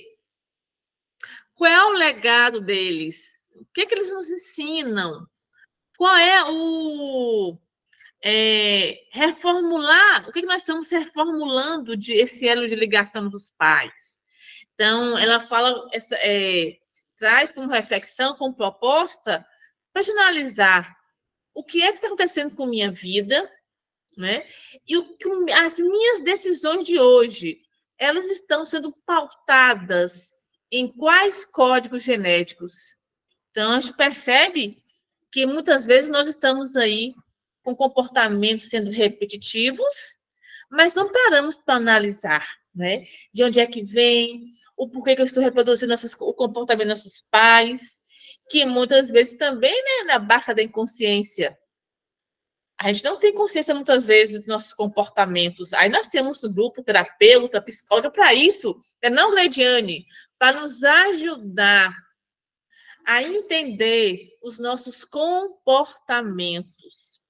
qual é o legado deles, o que eles nos ensinam, qual é o reformular, o que nós estamos reformulando de esse elo de ligação dos pais. Então, ela fala, traz como reflexão, como proposta, personalizar o que é que está acontecendo com minha vida, né? E as minhas decisões de hoje, elas estão sendo pautadas em quais códigos genéticos? Então, a gente percebe que muitas vezes nós estamos aí com comportamentos sendo repetitivos, mas não paramos para analisar, né? De onde é que vem, o porquê que eu estou reproduzindo o comportamento dos nossos pais, que muitas vezes também, né, na barca da inconsciência. A gente não tem consciência, muitas vezes, dos nossos comportamentos. Aí nós temos um grupo, terapeuta, psicóloga, para isso, não, Gleidiane? Para nos ajudar a entender os nossos comportamentos.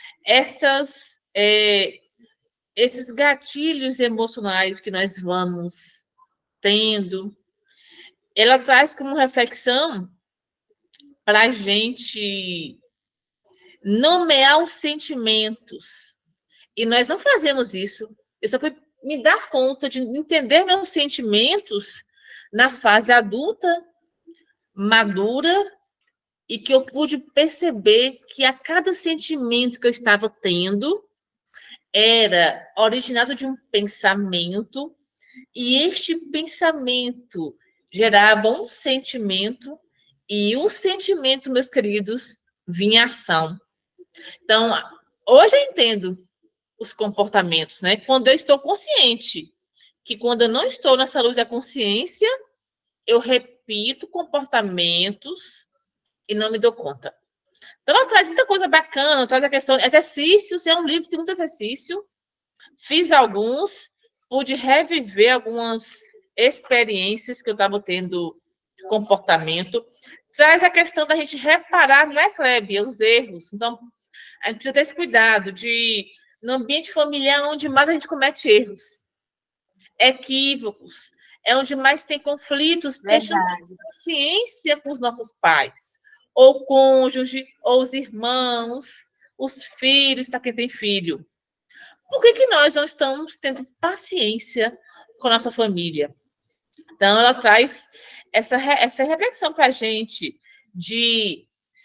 Esses gatilhos emocionais que nós vamos tendo, ela traz como reflexão para a gente nomear os sentimentos. E nós não fazemos isso. Eu só fui me dar conta de entender meus sentimentos na fase adulta, madura, e que eu pude perceber que a cada sentimento que eu estava tendo era originado de um pensamento, e este pensamento gerava um sentimento, e o sentimento, meus queridos, vinha ação. Então, hoje eu entendo os comportamentos, né? Quando eu estou consciente, que quando eu não estou nessa luz da consciência, eu repito comportamentos e não me dou conta. Então, ela traz muita coisa bacana, traz a questão de exercícios, é um livro que tem muito exercício, fiz alguns, pude reviver algumas experiências que eu estava tendo de comportamento, traz a questão da gente reparar, não é, Clébia, os erros. Então, a gente precisa ter esse cuidado no ambiente familiar, onde mais a gente comete erros, equívocos, é onde mais tem conflitos, porque a gente não tem paciência com os nossos pais, ou cônjuge, ou os irmãos, os filhos, para quem tem filho. Por que nós não estamos tendo paciência com a nossa família? Então, ela traz essa reflexão para a gente de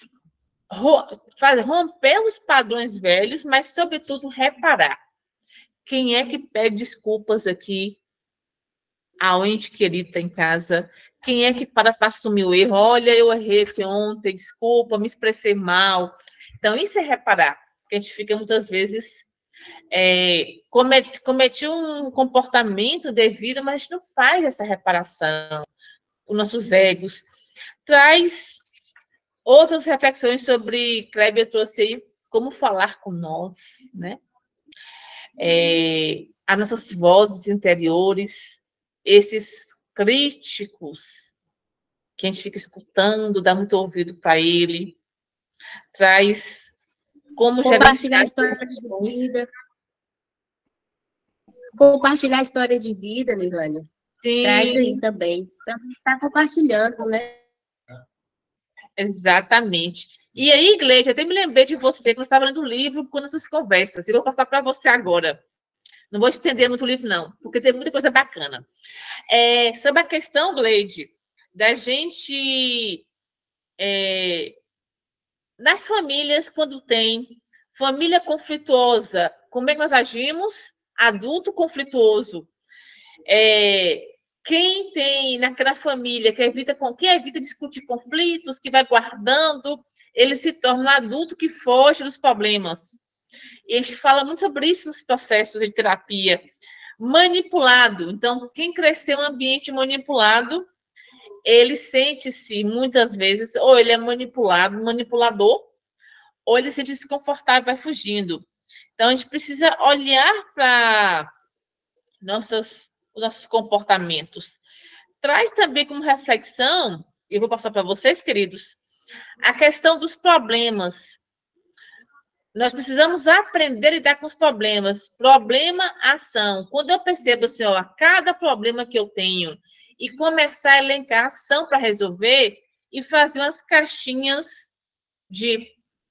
romper os padrões velhos, mas, sobretudo, reparar. Quem é que pede desculpas aqui ao ente querido está em casa? Quem é que para assumir o erro? Olha, eu errei aqui ontem, desculpa, me expressei mal. Então, isso é reparar. Porque a gente fica, muitas vezes, comete um comportamento devido, mas a gente não faz essa reparação. Os nossos egos. Traz outras reflexões sobre, Clébia trouxe aí, como falar com nós, né? As nossas vozes interiores, esses críticos que a gente fica escutando, dá muito ouvido para ele, traz como Compartilhar gerenciar a história de vida. Compartilhar a história de vida, Nilane. Traz aí Sim, também, para estar compartilhando, né? exatamente. E aí, Gleide, até me lembrei de você, que nós estávamos lendo o livro quando essas conversas. E vou passar para você agora. Não vou estender muito o livro, não, porque tem muita coisa bacana. Sobre a questão, Gleide, da gente. Nas famílias, quando tem família conflituosa, como é que nós agimos? Adulto conflituoso. Quem tem naquela família que evita discutir conflitos, que vai guardando, ele se torna um adulto que foge dos problemas. E a gente fala muito sobre isso nos processos de terapia. Manipulado. Então, quem cresceu em um ambiente manipulado, ele sente-se, muitas vezes, ou ele é manipulado, manipulador, ou ele se sente desconfortável e vai fugindo. Então, a gente precisa olhar para os nossos comportamentos. Traz também como reflexão, e eu vou passar para vocês, queridos, a questão dos problemas. Nós precisamos aprender a lidar com os problemas. Problema, ação. Quando eu percebo assim, ó, cada problema que eu tenho e começar a elencar ação para resolver e fazer umas caixinhas de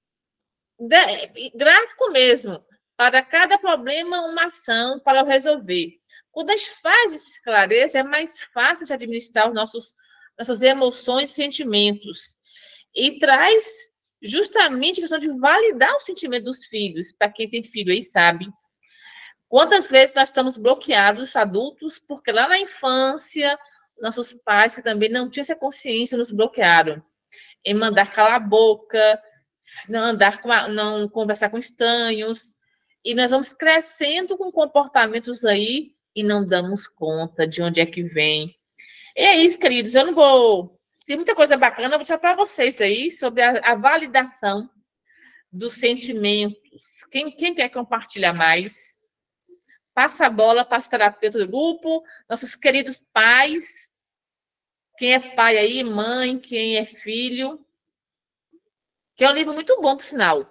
gráfico mesmo. Para cada problema, uma ação para eu resolver. Quando a gente faz essa clareza, é mais fácil de administrar nossas emoções e sentimentos. E traz justamente a questão de validar o sentimento dos filhos. Para quem tem filho aí sabe. Quantas vezes nós estamos bloqueados, adultos, porque lá na infância, nossos pais, que também não tinham essa consciência, nos bloquearam. Em mandar calar a boca, não conversar com estranhos. E nós vamos crescendo com comportamentos aí e não damos conta de onde é que vem. E é isso, queridos. Eu não vou. Tem muita coisa bacana, eu vou deixar para vocês aí sobre a validação dos sentimentos. Quem quer compartilhar mais? Passa a bola para os terapeutas do grupo, nossos queridos pais. Quem é pai aí, mãe, quem é filho. Que é um livro muito bom, por sinal.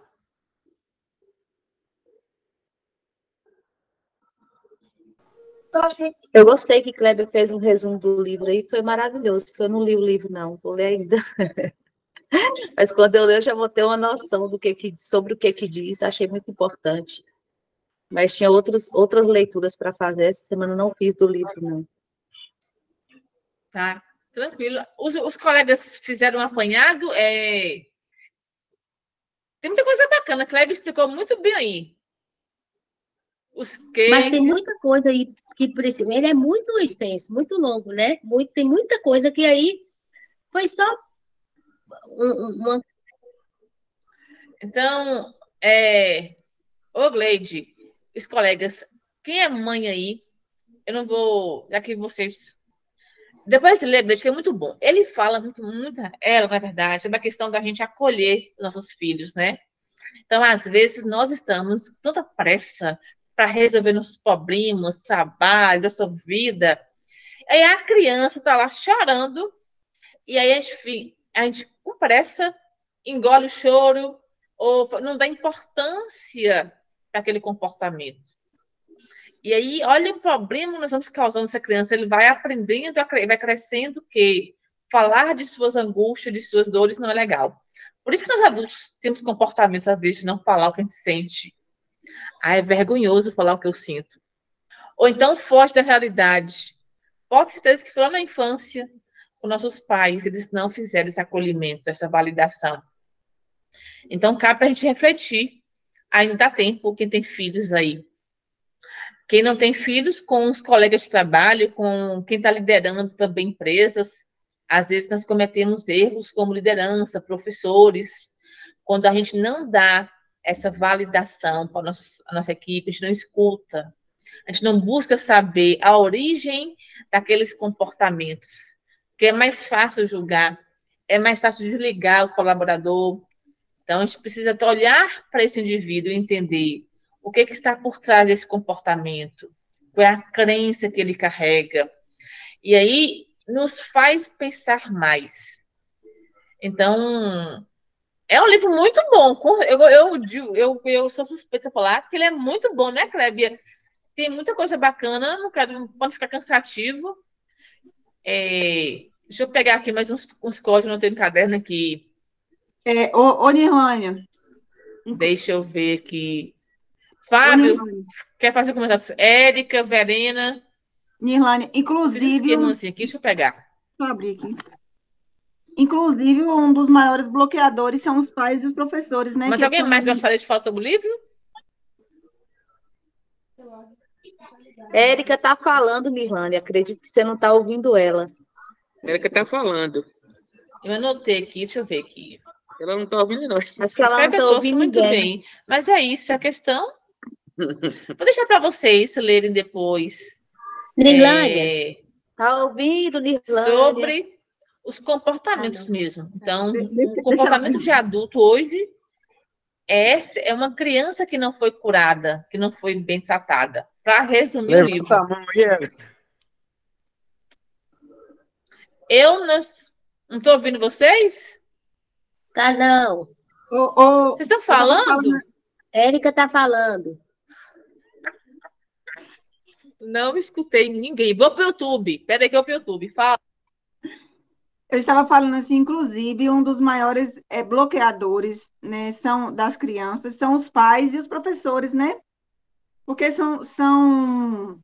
Eu gostei que Kleber fez um resumo do livro aí, foi maravilhoso. Eu não li o livro, não, vou ler ainda. Mas quando eu ler, eu já vou ter uma noção sobre o que diz, achei muito importante. Mas tinha outras leituras para fazer, essa semana eu não fiz do livro, não. Tá, tranquilo. Os colegas fizeram um apanhado. Tem muita coisa bacana, Kleber explicou muito bem aí. Os Mas tem cases. muita coisa aí que precisa. Ele é muito extenso, muito longo, né? Tem muita coisa que aí foi só uma. Então, ô Gleide, os colegas, quem é mãe aí, eu não vou. Já que vocês. Depois esse livro, que é muito bom. Ele fala ela, na verdade, sobre a questão da gente acolher os nossos filhos, né? Então, às vezes, nós estamos com tanta pressa para resolver nossos problemas, trabalho, nossa vida. Aí a criança está lá chorando, e aí a gente com pressa, engole o choro, ou não dá importância para aquele comportamento. E aí, olha o problema que nós vamos causando essa criança. Ele vai aprendendo, vai crescendo que falar de suas angústias, de suas dores não é legal. Por isso que nós adultos temos comportamentos, às vezes, de não falar o que a gente sente. É vergonhoso falar o que eu sinto. Ou então foge da realidade. Pode ser certeza que foi lá na infância, com nossos pais, eles não fizeram esse acolhimento, essa validação. Então, cabe para a gente refletir. Ainda dá tempo, quem tem filhos aí. Quem não tem filhos, com os colegas de trabalho, com quem está liderando também empresas. Às vezes nós cometemos erros como liderança, professores, quando a gente não dá essa validação para a nossa equipe, a gente não escuta, a gente não busca saber a origem daqueles comportamentos, porque é mais fácil julgar, é mais fácil desligar o colaborador, Então, a gente precisa olhar para esse indivíduo e entender o que está por trás desse comportamento, qual é a crença que ele carrega. E aí, nos faz pensar mais. Então, é um livro muito bom. Eu sou suspeita de falar que ele é muito bom, né, Clébia? Tem muita coisa bacana, não quero, pode ficar cansativo. Deixa eu pegar aqui mais uns códigos, não tenho caderno aqui. Nirlânia. Deixa eu ver aqui. Fábio, quer fazer comentários? Érica, Verena. Nirlânia, Fiz um inclusive. esquema assim aqui, deixa eu pegar. Deixa eu abrir aqui. Inclusive, um dos maiores bloqueadores são os pais e os professores, né? Mas que alguém são- mais gostaria de falar sobre o livro? Érica está falando, Nirlane. Acredito que você não está ouvindo ela. Érica tá falando. Eu anotei aqui, deixa eu ver aqui. Ela não tá ouvindo, não. Acho que ela não Pega, está trouxe ouvindo muito ninguém. bem. Mas é isso, a questão. Vou deixar para vocês lerem depois. Nirlânia, Está ouvindo, Nirlane? Sobre os comportamentos mesmo. Então, o comportamento de adulto hoje é uma criança que não foi curada, que não foi bem tratada. Para resumir o livro. Levanta a mão aí, Érica. Eu não estou ouvindo vocês? tá não. Vocês estão falando? Érica tá falando. Não escutei ninguém. Vou para o YouTube. Peraí que eu vou para o YouTube. Fala. Eu estava falando assim, inclusive, um dos maiores bloqueadores, né, das crianças são os pais e os professores, né? Porque são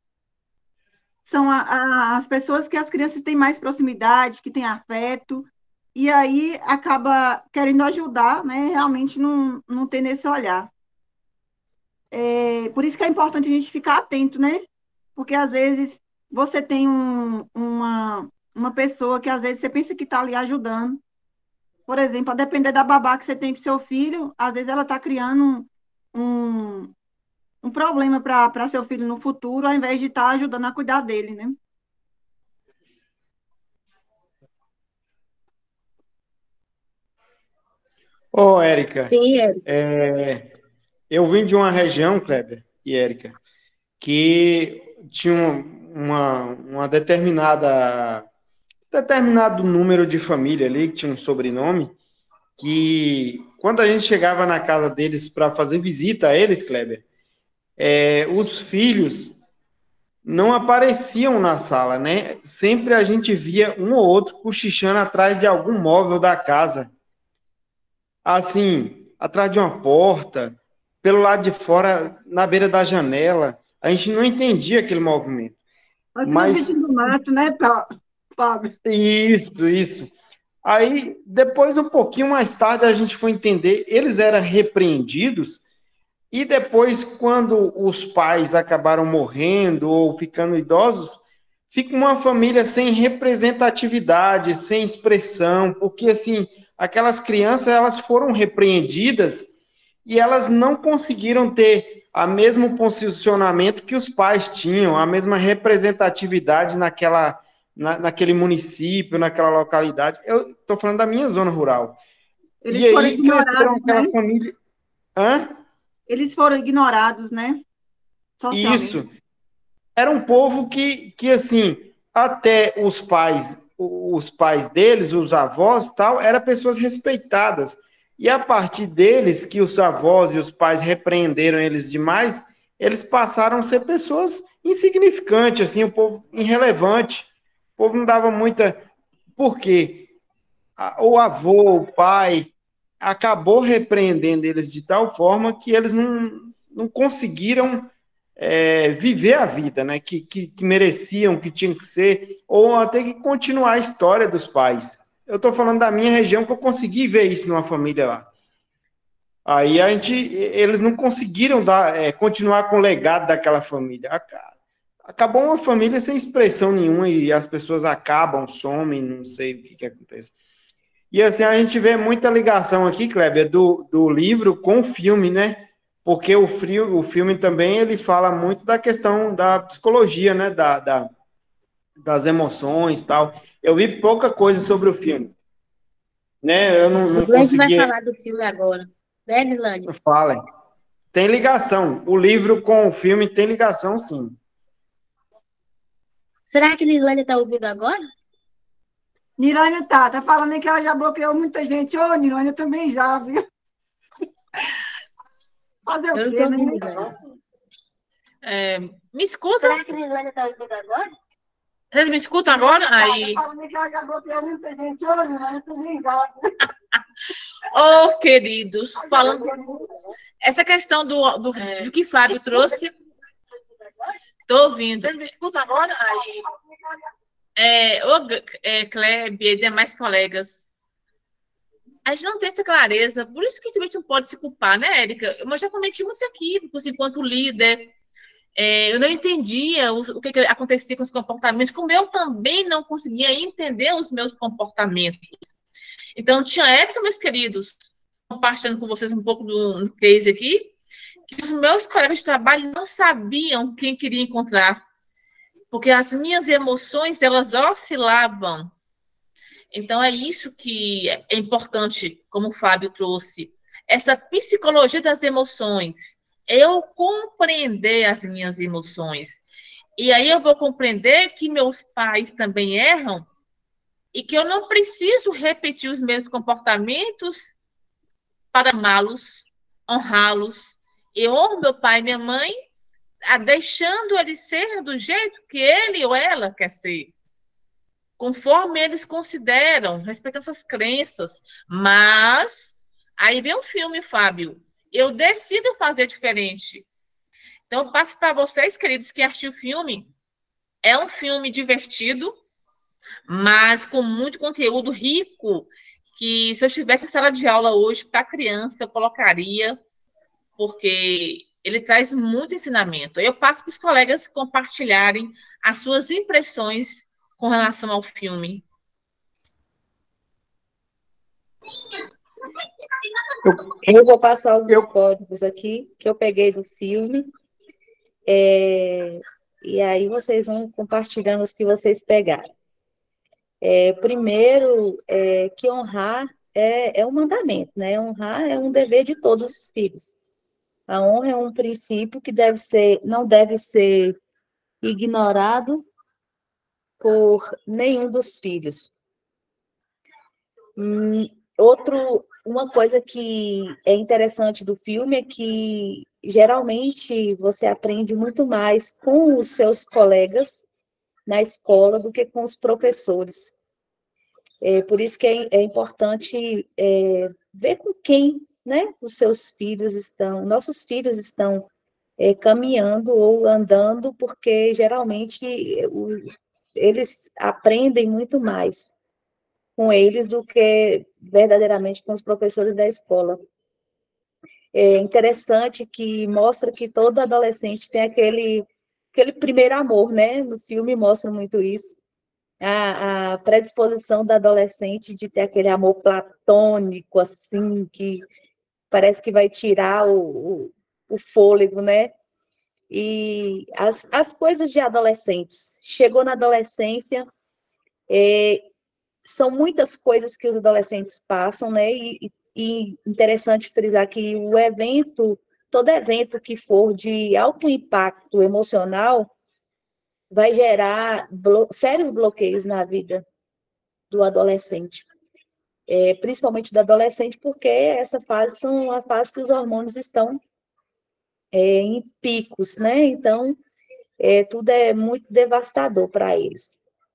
as pessoas que as crianças têm mais proximidade, que têm afeto, e aí acaba querendo ajudar, né? Realmente não tem nesse olhar. Por isso que é importante a gente ficar atento, né? Porque às vezes você tem uma pessoa que às vezes você pensa que está ali ajudando. Por exemplo, a depender da babá que você tem para o seu filho, às vezes ela está criando um problema para seu filho no futuro, ao invés de estar ajudando a cuidar dele, né? Ô, Érica, Sim, Érica. eu vim de uma região, Kleber e Érica, que tinha uma determinado número de família ali, que tinha um sobrenome, que quando a gente chegava na casa deles para fazer visita a eles, Kleber, os filhos não apareciam na sala, né? Sempre a gente via um ou outro cochichando atrás de algum móvel da casa. Assim, atrás de uma porta, pelo lado de fora, na beira da janela. A gente não entendia aquele movimento. Mas do mato, né, Fábio? Isso. Aí, depois, um pouquinho mais tarde, a gente foi entender, eles eram repreendidos, e depois, quando os pais acabaram morrendo ou ficando idosos, fica uma família sem representatividade, sem expressão, porque, assim, aquelas crianças, elas foram repreendidas e elas não conseguiram ter o mesmo posicionamento que os pais tinham, a mesma representatividade naquele município, naquela localidade. Eu estou falando da minha zona rural. Eles e foram aí cresceram aquela né? família... Hã? Eles foram ignorados, né? Socialmente. Isso. Era um povo que assim, até os pais deles, os avós, tal, eram pessoas respeitadas. E a partir deles, que os avós e os pais repreenderam eles demais, eles passaram a ser pessoas insignificantes, assim, o povo irrelevante. O povo não dava muita... Por quê? O avô, o pai, acabou repreendendo eles de tal forma que eles não conseguiram viver a vida, né? Que mereciam, que tinham que ser, ou até que continuar a história dos pais. Eu estou falando da minha região, que eu consegui ver isso numa família lá. Aí eles não conseguiram continuar com o legado daquela família. Acabou uma família sem expressão nenhuma e as pessoas acabam, somem, não sei o que acontece. E assim, a gente vê muita ligação aqui, Kleber, do livro com o filme, né? Porque o filme também, ele fala muito da questão da psicologia, né? Das emoções e tal. Eu vi pouca coisa sobre o filme. né? Eu não A gente vai conseguia. falar do filme agora, né, Nilane? Falem. Tem ligação. O livro com o filme tem ligação, sim. Será que a Nilane está ouvindo agora? Nilane tá falando aí que ela já bloqueou muita gente. Ô, Nilane, eu também já, viu? Fazer Eu o não quê, estou né? ouvindo, Nilane. Me escutam? Será que a Nilane está ouvindo agora? Vocês me escutam agora? Aí. Tá falando aí que ela já bloqueou muita gente. Ô, Nilane, eu também já, viu? Oh, queridos, falando essa questão do que Fábio trouxe, estou ouvindo. Vocês me escutam agora? Aí. Kleber e demais colegas, a gente não tem essa clareza, por isso que a gente não pode se culpar, né, Érica? Eu já cometi muitos equívocos enquanto líder. Eu não entendia o que acontecia com os comportamentos, como eu também não conseguia entender os meus comportamentos. Então, tinha época, meus queridos, compartilhando com vocês um pouco do case aqui, que os meus colegas de trabalho não sabiam quem queria encontrar, porque as minhas emoções, elas oscilavam. Então, é isso que é importante, como o Fábio trouxe, essa psicologia das emoções, eu compreender as minhas emoções. E aí eu vou compreender que meus pais também erram e que eu não preciso repetir os meus comportamentos para amá-los, honrá-los. Eu honro meu pai e minha mãe, deixando eles ser do jeito que ele ou ela quer ser, conforme eles consideram, respeitando essas crenças. Mas aí vem um filme, Fábio. Eu decido fazer diferente. Então, eu passo para vocês, queridos, que assistiu o filme. É um filme divertido, mas com muito conteúdo rico, que se eu estivesse em sala de aula hoje para criança, eu colocaria, porque ele traz muito ensinamento. Eu passo para os colegas compartilharem as suas impressões com relação ao filme. Eu vou passar alguns códigos aqui que eu peguei do filme. E aí vocês vão compartilhando os que vocês pegaram. Primeiro, que honrar é um mandamento, né? Honrar é um dever de todos os filhos. A honra é um princípio que não deve ser ignorado por nenhum dos filhos. Uma coisa que é interessante do filme é que, geralmente, você aprende muito mais com os seus colegas na escola do que com os professores. Por isso que é importante ver com quem, né, os seus filhos nossos filhos estão caminhando ou andando, porque, geralmente, eles aprendem muito mais com eles do que verdadeiramente com os professores da escola. É interessante que mostra que todo adolescente tem aquele primeiro amor, né? No filme mostra muito isso. A predisposição da adolescente de ter aquele amor platônico, assim, que parece que vai tirar o fôlego, né? E as coisas de adolescentes. Chegou na adolescência, são muitas coisas que os adolescentes passam, né? E interessante frisar que todo evento que for de alto impacto emocional, vai gerar sérios bloqueios na vida do adolescente. Principalmente do adolescente, porque essa fase são a fase que os hormônios estão em picos, né? Então, tudo é muito devastador para eles.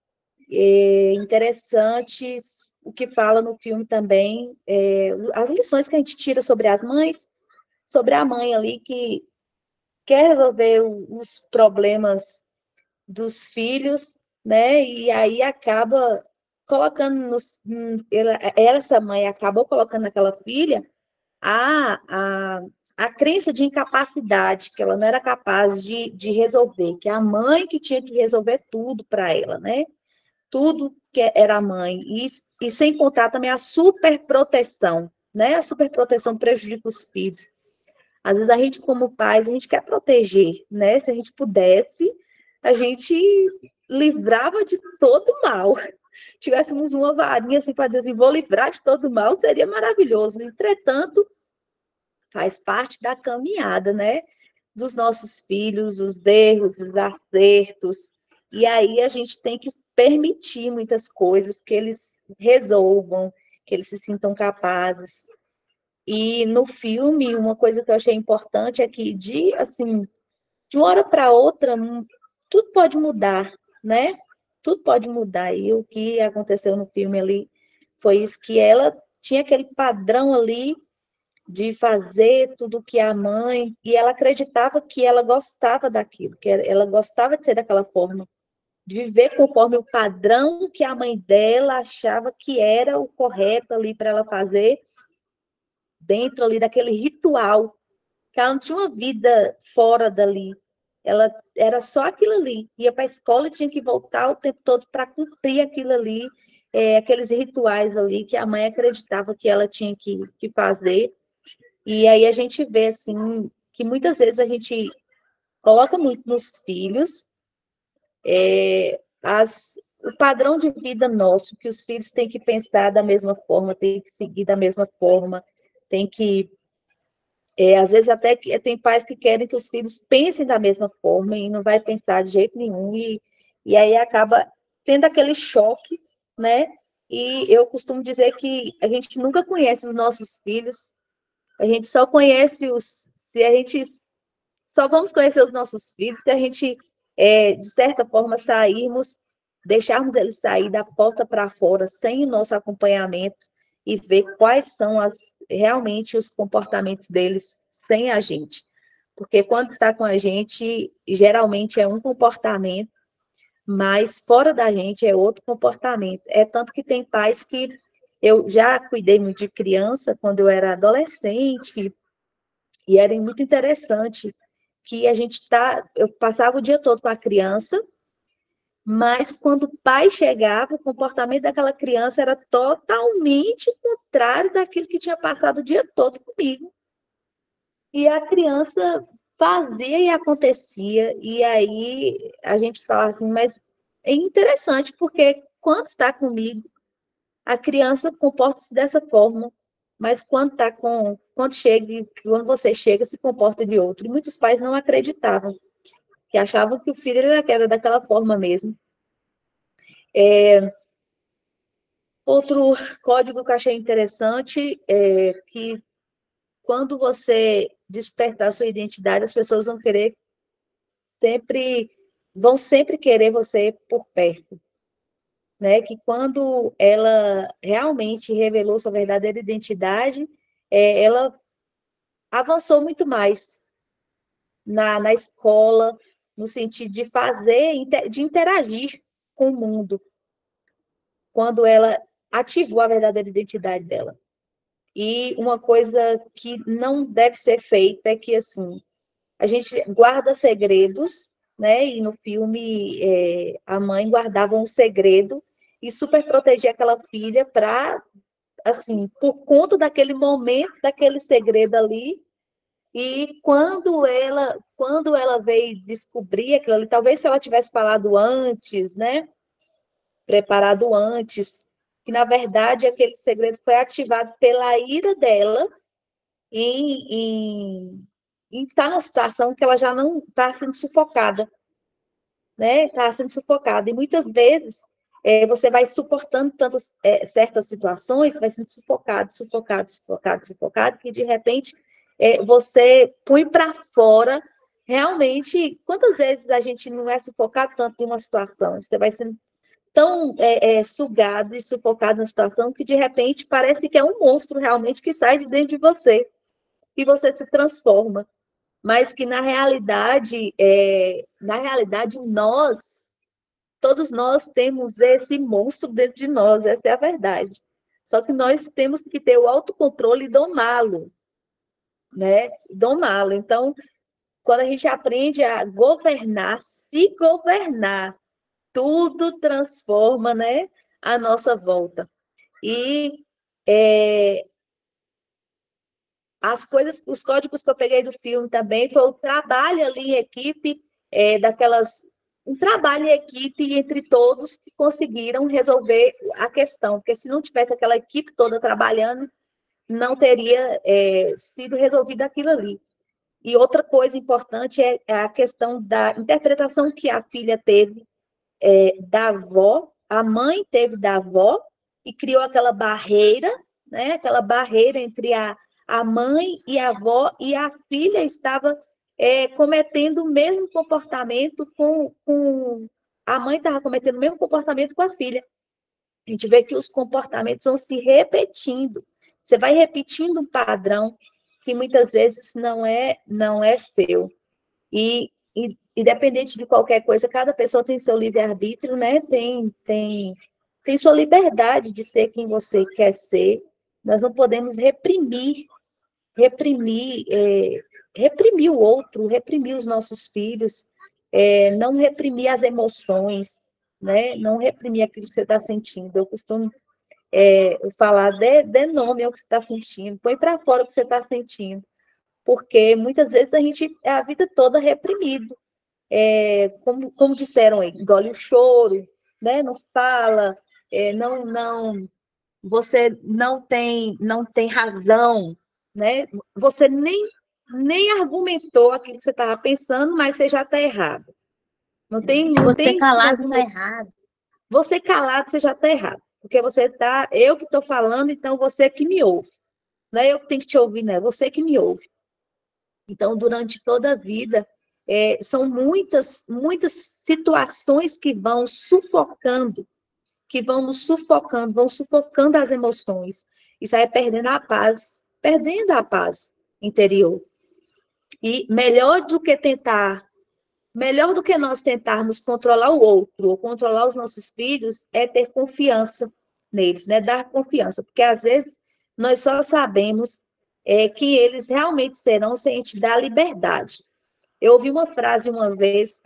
Interessante o que fala no filme também, as lições que a gente tira sobre as mães, sobre a mãe ali que quer resolver os problemas dos filhos, né? E aí acaba colocando essa mãe acabou colocando naquela filha a crença de incapacidade, que ela não era capaz de resolver, que é a mãe que tinha que resolver tudo para ela, né? Tudo que era a mãe, e sem contar também a superproteção, né? A superproteção prejudica os filhos. Às vezes a gente, como pais, a gente quer proteger, né? Se a gente pudesse, a gente livrava de todo mal. tivéssemos uma varinha assim para dizer assim, vou livrar de todo mal, seria maravilhoso. Entretanto, faz parte da caminhada, né? Dos nossos filhos, os erros, os acertos. E aí a gente tem que permitir muitas coisas que eles resolvam, que eles se sintam capazes. E no filme, uma coisa que eu achei importante é que assim, de uma hora para outra, tudo pode mudar, né? Tudo pode mudar. E o que aconteceu no filme ali foi isso, que ela tinha aquele padrão ali de fazer tudo que a mãe, e ela acreditava que ela gostava daquilo, que ela gostava de ser daquela forma, de viver conforme o padrão que a mãe dela achava que era o correto ali para ela fazer, dentro ali daquele ritual, que ela não tinha uma vida fora dali, ela era só aquilo ali, ia para a escola e tinha que voltar o tempo todo para cumprir aquilo ali, aqueles rituais ali que a mãe acreditava que ela tinha que fazer. E aí a gente vê, assim, que muitas vezes a gente coloca muito nos filhos o padrão de vida nosso, que os filhos têm que pensar da mesma forma, têm que seguir da mesma forma, tem que... às vezes até tem pais que querem que os filhos pensem da mesma forma e não vai pensar de jeito nenhum, e aí acaba tendo aquele choque, né? E eu costumo dizer que a gente nunca conhece os nossos filhos. A gente só conhece só vamos conhecer os nossos filhos se a gente, de certa forma, deixarmos eles sair da porta para fora sem o nosso acompanhamento e ver quais são realmente os comportamentos deles sem a gente. Porque quando está com a gente, geralmente é um comportamento, mas fora da gente é outro comportamento. É tanto que tem pais que eu já cuidei muito de criança quando eu era adolescente, e era muito interessante que eu passava o dia todo com a criança, mas quando o pai chegava, o comportamento daquela criança era totalmente contrário daquilo que tinha passado o dia todo comigo. E a criança fazia e acontecia, e aí a gente fala assim, mas é interessante, porque quando está comigo, a criança comporta-se dessa forma, mas quando você chega, se comporta de outro. E muitos pais não acreditavam, que achavam que o filho era daquela forma mesmo. Outro código que eu achei interessante é que quando você despertar a sua identidade, as pessoas vão sempre querer você por perto. Né, que quando ela realmente revelou sua verdadeira identidade, ela avançou muito mais na escola, no sentido de de interagir com o mundo, quando ela ativou a verdadeira identidade dela. E uma coisa que não deve ser feita é que, assim, a gente guarda segredos, né? E no filme a mãe guardava um segredo e super protegia aquela filha para, assim, por conta daquele momento, daquele segredo ali. E quando ela veio descobrir aquilo ali, talvez se ela tivesse falado antes, né? Preparado antes, que na verdade aquele segredo foi ativado pela ira dela em estar numa situação que ela já não está sendo sufocada, né? Está sendo sufocada. E muitas vezes você vai suportando certas situações, vai sendo sufocado, que de repente você põe para fora. Realmente, quantas vezes a gente não é sufocado tanto em uma situação? Você vai sendo tão sugado e sufocado na situação que de repente parece que é um monstro realmente que sai de dentro de você e você se transforma. Mas que na realidade todos nós temos esse monstro dentro de nós, essa é a verdade. Só que nós temos que ter o autocontrole e domá-lo, né? Domá-lo. Então, quando a gente aprende a governar, se governar, tudo transforma, né, a nossa volta. E os códigos que eu peguei do filme também foi o trabalho ali em equipe, um trabalho em equipe entre todos que conseguiram resolver a questão, porque se não tivesse aquela equipe toda trabalhando, não teria sido resolvido aquilo ali. E outra coisa importante é a questão da interpretação que a filha teve da avó, a mãe teve da avó, e criou aquela barreira, né? Aquela barreira entre a mãe e a avó, e a filha estava cometendo o mesmo comportamento com a mãe estava cometendo o mesmo comportamento com a filha. A gente vê que os comportamentos vão se repetindo. Você vai repetindo um padrão que muitas vezes não é seu. E independente de qualquer coisa, cada pessoa tem seu livre-arbítrio, né? Tem sua liberdade de ser quem você quer ser. Nós não podemos reprimir o outro, reprimir os nossos filhos, não reprimir as emoções, né? Não reprimir aquilo que você está sentindo. Eu costumo falar, dê nome ao que você está sentindo, põe para fora o que você está sentindo, porque muitas vezes a gente é a vida toda reprimido. Como disseram aí, engole o choro, né? Não fala, você não tem razão, né? Você nem argumentou aquilo que você estava pensando, mas você já está errado. Você calado está errado. Você calado, você já está errado. Porque eu que estou falando, então você que me ouve. Não é eu que tenho que te ouvir, não, é você que me ouve. Então, durante toda a vida, são muitas situações que vão sufocando as emoções. E sai perdendo a paz interior. E melhor do que nós tentarmos controlar o outro ou controlar os nossos filhos é ter confiança neles, né? Dar confiança, porque às vezes nós só sabemos que eles realmente serão se a gente dar liberdade. Eu ouvi uma frase uma vez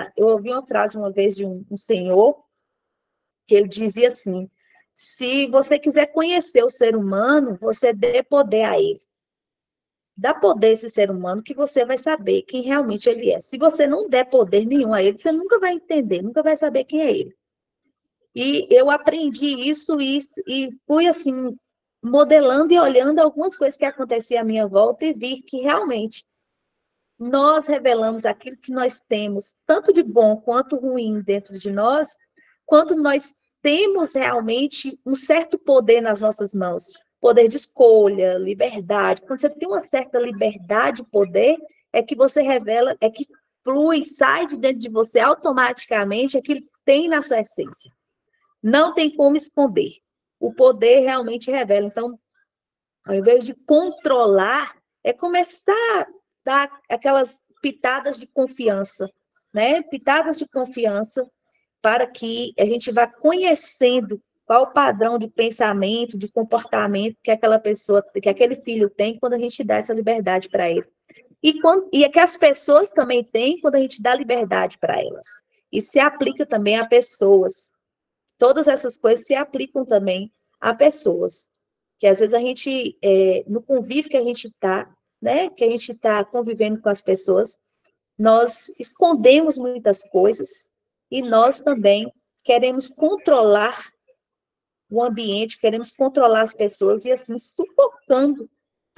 de um senhor que ele dizia assim: se você quiser conhecer o ser humano, você dê poder a ele. Dá poder a esse ser humano que você vai saber quem realmente ele é. Se você não der poder nenhum a ele, você nunca vai entender, nunca vai saber quem é ele. E eu aprendi isso e fui assim, modelando e olhando algumas coisas que aconteciam à minha volta e vi que realmente nós revelamos aquilo que nós temos, tanto de bom quanto ruim dentro de nós, quando nós temos realmente um certo poder nas nossas mãos. Poder de escolha, liberdade. Quando você tem uma certa liberdade e poder, é que você revela, é que flui, sai de dentro de você automaticamente aquilo que tem na sua essência. Não tem como esconder. O poder realmente revela. Então, ao invés de controlar, é começar a dar aquelas pitadas de confiança, né? Pitadas de confiança para que a gente vá conhecendo qual o padrão de pensamento, de comportamento que aquela pessoa, que aquele filho tem quando a gente dá essa liberdade para ele. E é que as pessoas também têm quando a gente dá liberdade para elas. E se aplica também a pessoas. Todas essas coisas se aplicam também a pessoas. Que às vezes a gente, no convívio que a gente está, né, que a gente está convivendo com as pessoas, nós escondemos muitas coisas e nós também queremos controlar o ambiente, queremos controlar as pessoas e assim sufocando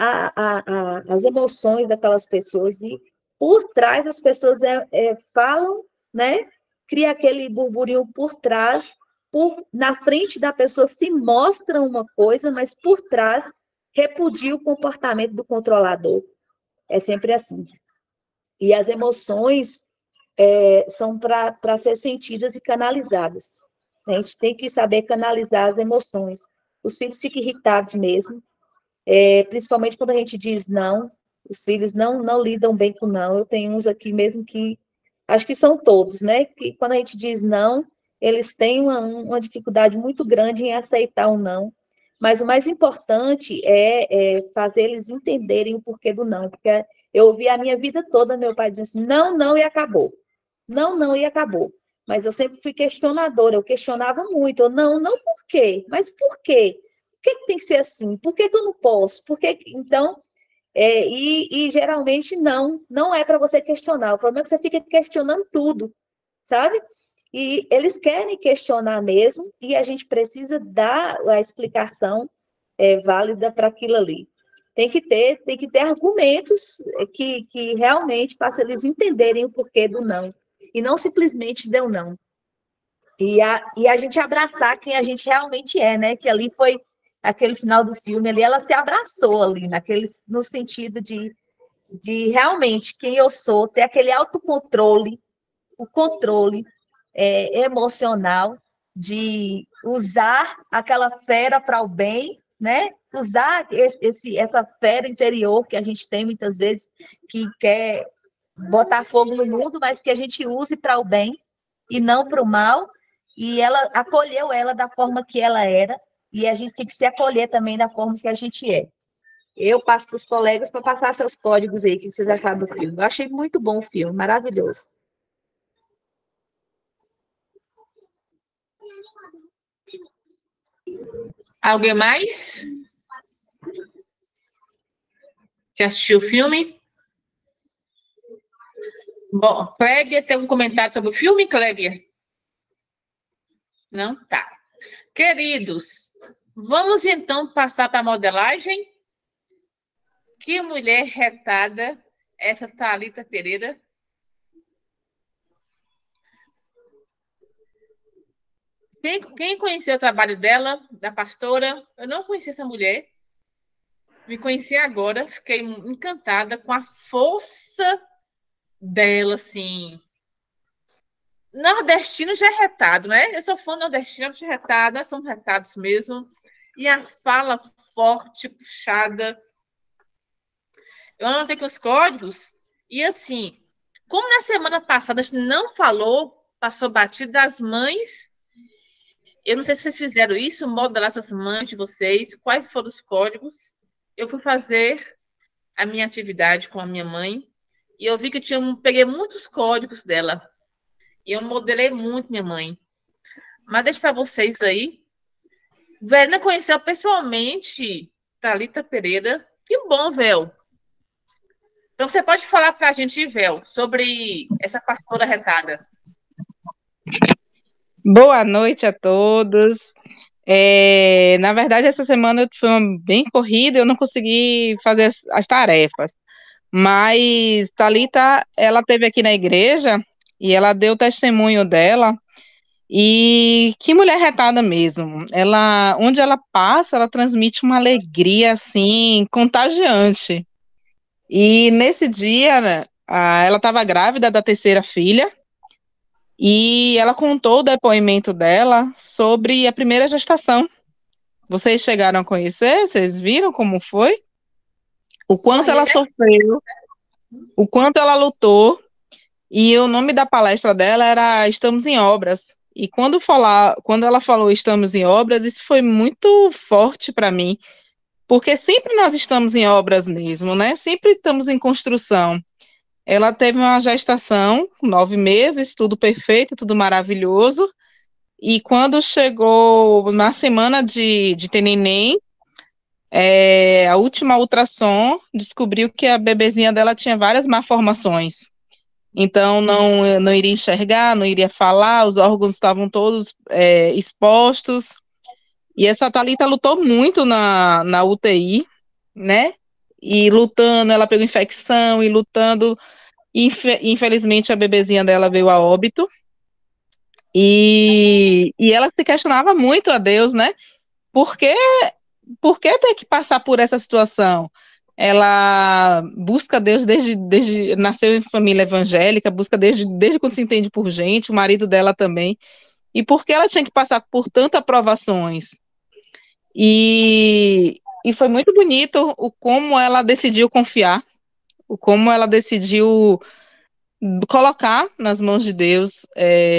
as emoções daquelas pessoas. E por trás as pessoas falam, né, cria aquele burburinho por trás, na frente da pessoa se mostra uma coisa, mas por trás repudia o comportamento do controlador. É sempre assim. E as emoções são para ser sentidas e canalizadas. A gente tem que saber canalizar as emoções. Os filhos ficam irritados mesmo, principalmente quando a gente diz não. Os filhos não lidam bem com não. Eu tenho uns aqui mesmo que, acho que são todos, né? Que quando a gente diz não, eles têm uma dificuldade muito grande em aceitar o não. Mas o mais importante é fazer eles entenderem o porquê do não. Porque eu ouvi a minha vida toda meu pai dizendo assim, não, e acabou. Não, e acabou. Mas eu sempre fui questionadora, eu questionava muito. Eu, não por quê? Mas por quê? Por que tem que ser assim? Por que eu não posso? Então, geralmente não é para você questionar. O problema é que você fica questionando tudo. sabe? E eles querem questionar mesmo, e a gente precisa dar a explicação válida para aquilo ali. Tem que ter argumentos que realmente façam eles entenderem o porquê do não, e não simplesmente deu não. E a gente abraçar quem a gente realmente é, né? Que ali foi aquele final do filme, ali ela se abraçou ali, no sentido de realmente quem eu sou, ter aquele autocontrole, o controle emocional de usar aquela fera para o bem, né? Usar essa fera interior que a gente tem muitas vezes, que quer botar fogo no mundo, mas que a gente use para o bem e não para o mal. E ela acolheu ela da forma que ela era, e a gente tem que se acolher também da forma que a gente é. Eu passo para os colegas para passar seus códigos aí, o que vocês acharam do filme. Eu achei muito bom o filme, maravilhoso. Alguém mais? Já assistiu o filme? Bom, Clébia, tem um comentário sobre o filme, Clébia? Não? Tá. Queridos, vamos então passar para a modelagem? Que mulher retada essa Thalita Pereira. Quem conheceu o trabalho dela, da pastora? Eu não conheci essa mulher. Me conheci agora, fiquei encantada com a força dela, assim. Nordestino já é retado, né? Eu sou fã nordestino de retado, nós somos retados mesmo. E a fala forte, puxada. Eu anotei com os códigos, e assim, como na semana passada a gente não falou, passou batido das mães, eu não sei se vocês fizeram isso, modelar essas mães de vocês, quais foram os códigos. Eu fui fazer a minha atividade com a minha mãe, e eu vi que peguei muitos códigos dela, e eu modelei muito minha mãe. Mas deixa para vocês aí. Verena conheceu pessoalmente Thalita Pereira. Que bom, Vel. Então, você pode falar para a gente, Vel, sobre essa pastora retada. Boa noite a todos. Na verdade, essa semana foi bem corrida, eu não consegui fazer as tarefas. Mas Thalita, ela esteve aqui na igreja e ela deu o testemunho dela. E que mulher retada mesmo. Onde ela passa, ela transmite uma alegria assim contagiante. E nesse dia, né, ela estava grávida da terceira filha e ela contou o depoimento dela sobre a primeira gestação. Vocês chegaram a conhecer? Vocês viram como foi? O quanto ela sofreu, o quanto ela lutou. E o nome da palestra dela era Estamos em Obras. E quando ela falou Estamos em Obras, isso foi muito forte para mim, porque sempre nós estamos em obras mesmo, né? Sempre estamos em construção. Ela teve uma gestação, 9 meses, tudo perfeito, tudo maravilhoso. E quando chegou na semana de ter neném, a última ultrassom descobriu que a bebezinha dela tinha várias malformações. Então, não iria enxergar, não iria falar, os órgãos estavam todos expostos. E essa Thalita lutou muito na UTI, né? E lutando, ela pegou infecção e lutando. Infelizmente, a bebezinha dela veio a óbito. E ela se questionava muito a Deus, né? Por que ter que passar por essa situação? Ela busca Deus desde nasceu em família evangélica, busca desde quando se entende por gente, o marido dela também. E por que ela tinha que passar por tantas provações? E foi muito bonito o como ela decidiu confiar, o como ela decidiu colocar nas mãos de Deus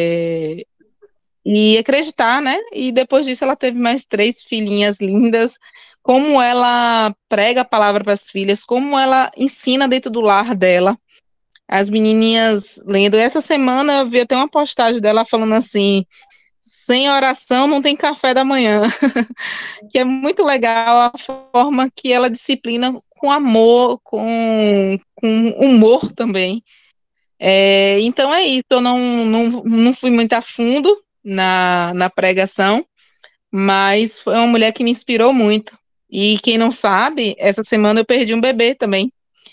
e acreditar, né? E depois disso ela teve mais 3 filhinhas lindas, como ela prega a palavra para as filhas, como ela ensina dentro do lar dela, as menininhas lendo. Essa semana eu vi até uma postagem dela falando assim, sem oração não tem café da manhã, que é muito legal a forma que ela disciplina com amor, com humor também. Então é isso, eu não fui muito a fundo na pregação, mas foi uma mulher que me inspirou muito. E quem não sabe, essa semana eu perdi um bebê também.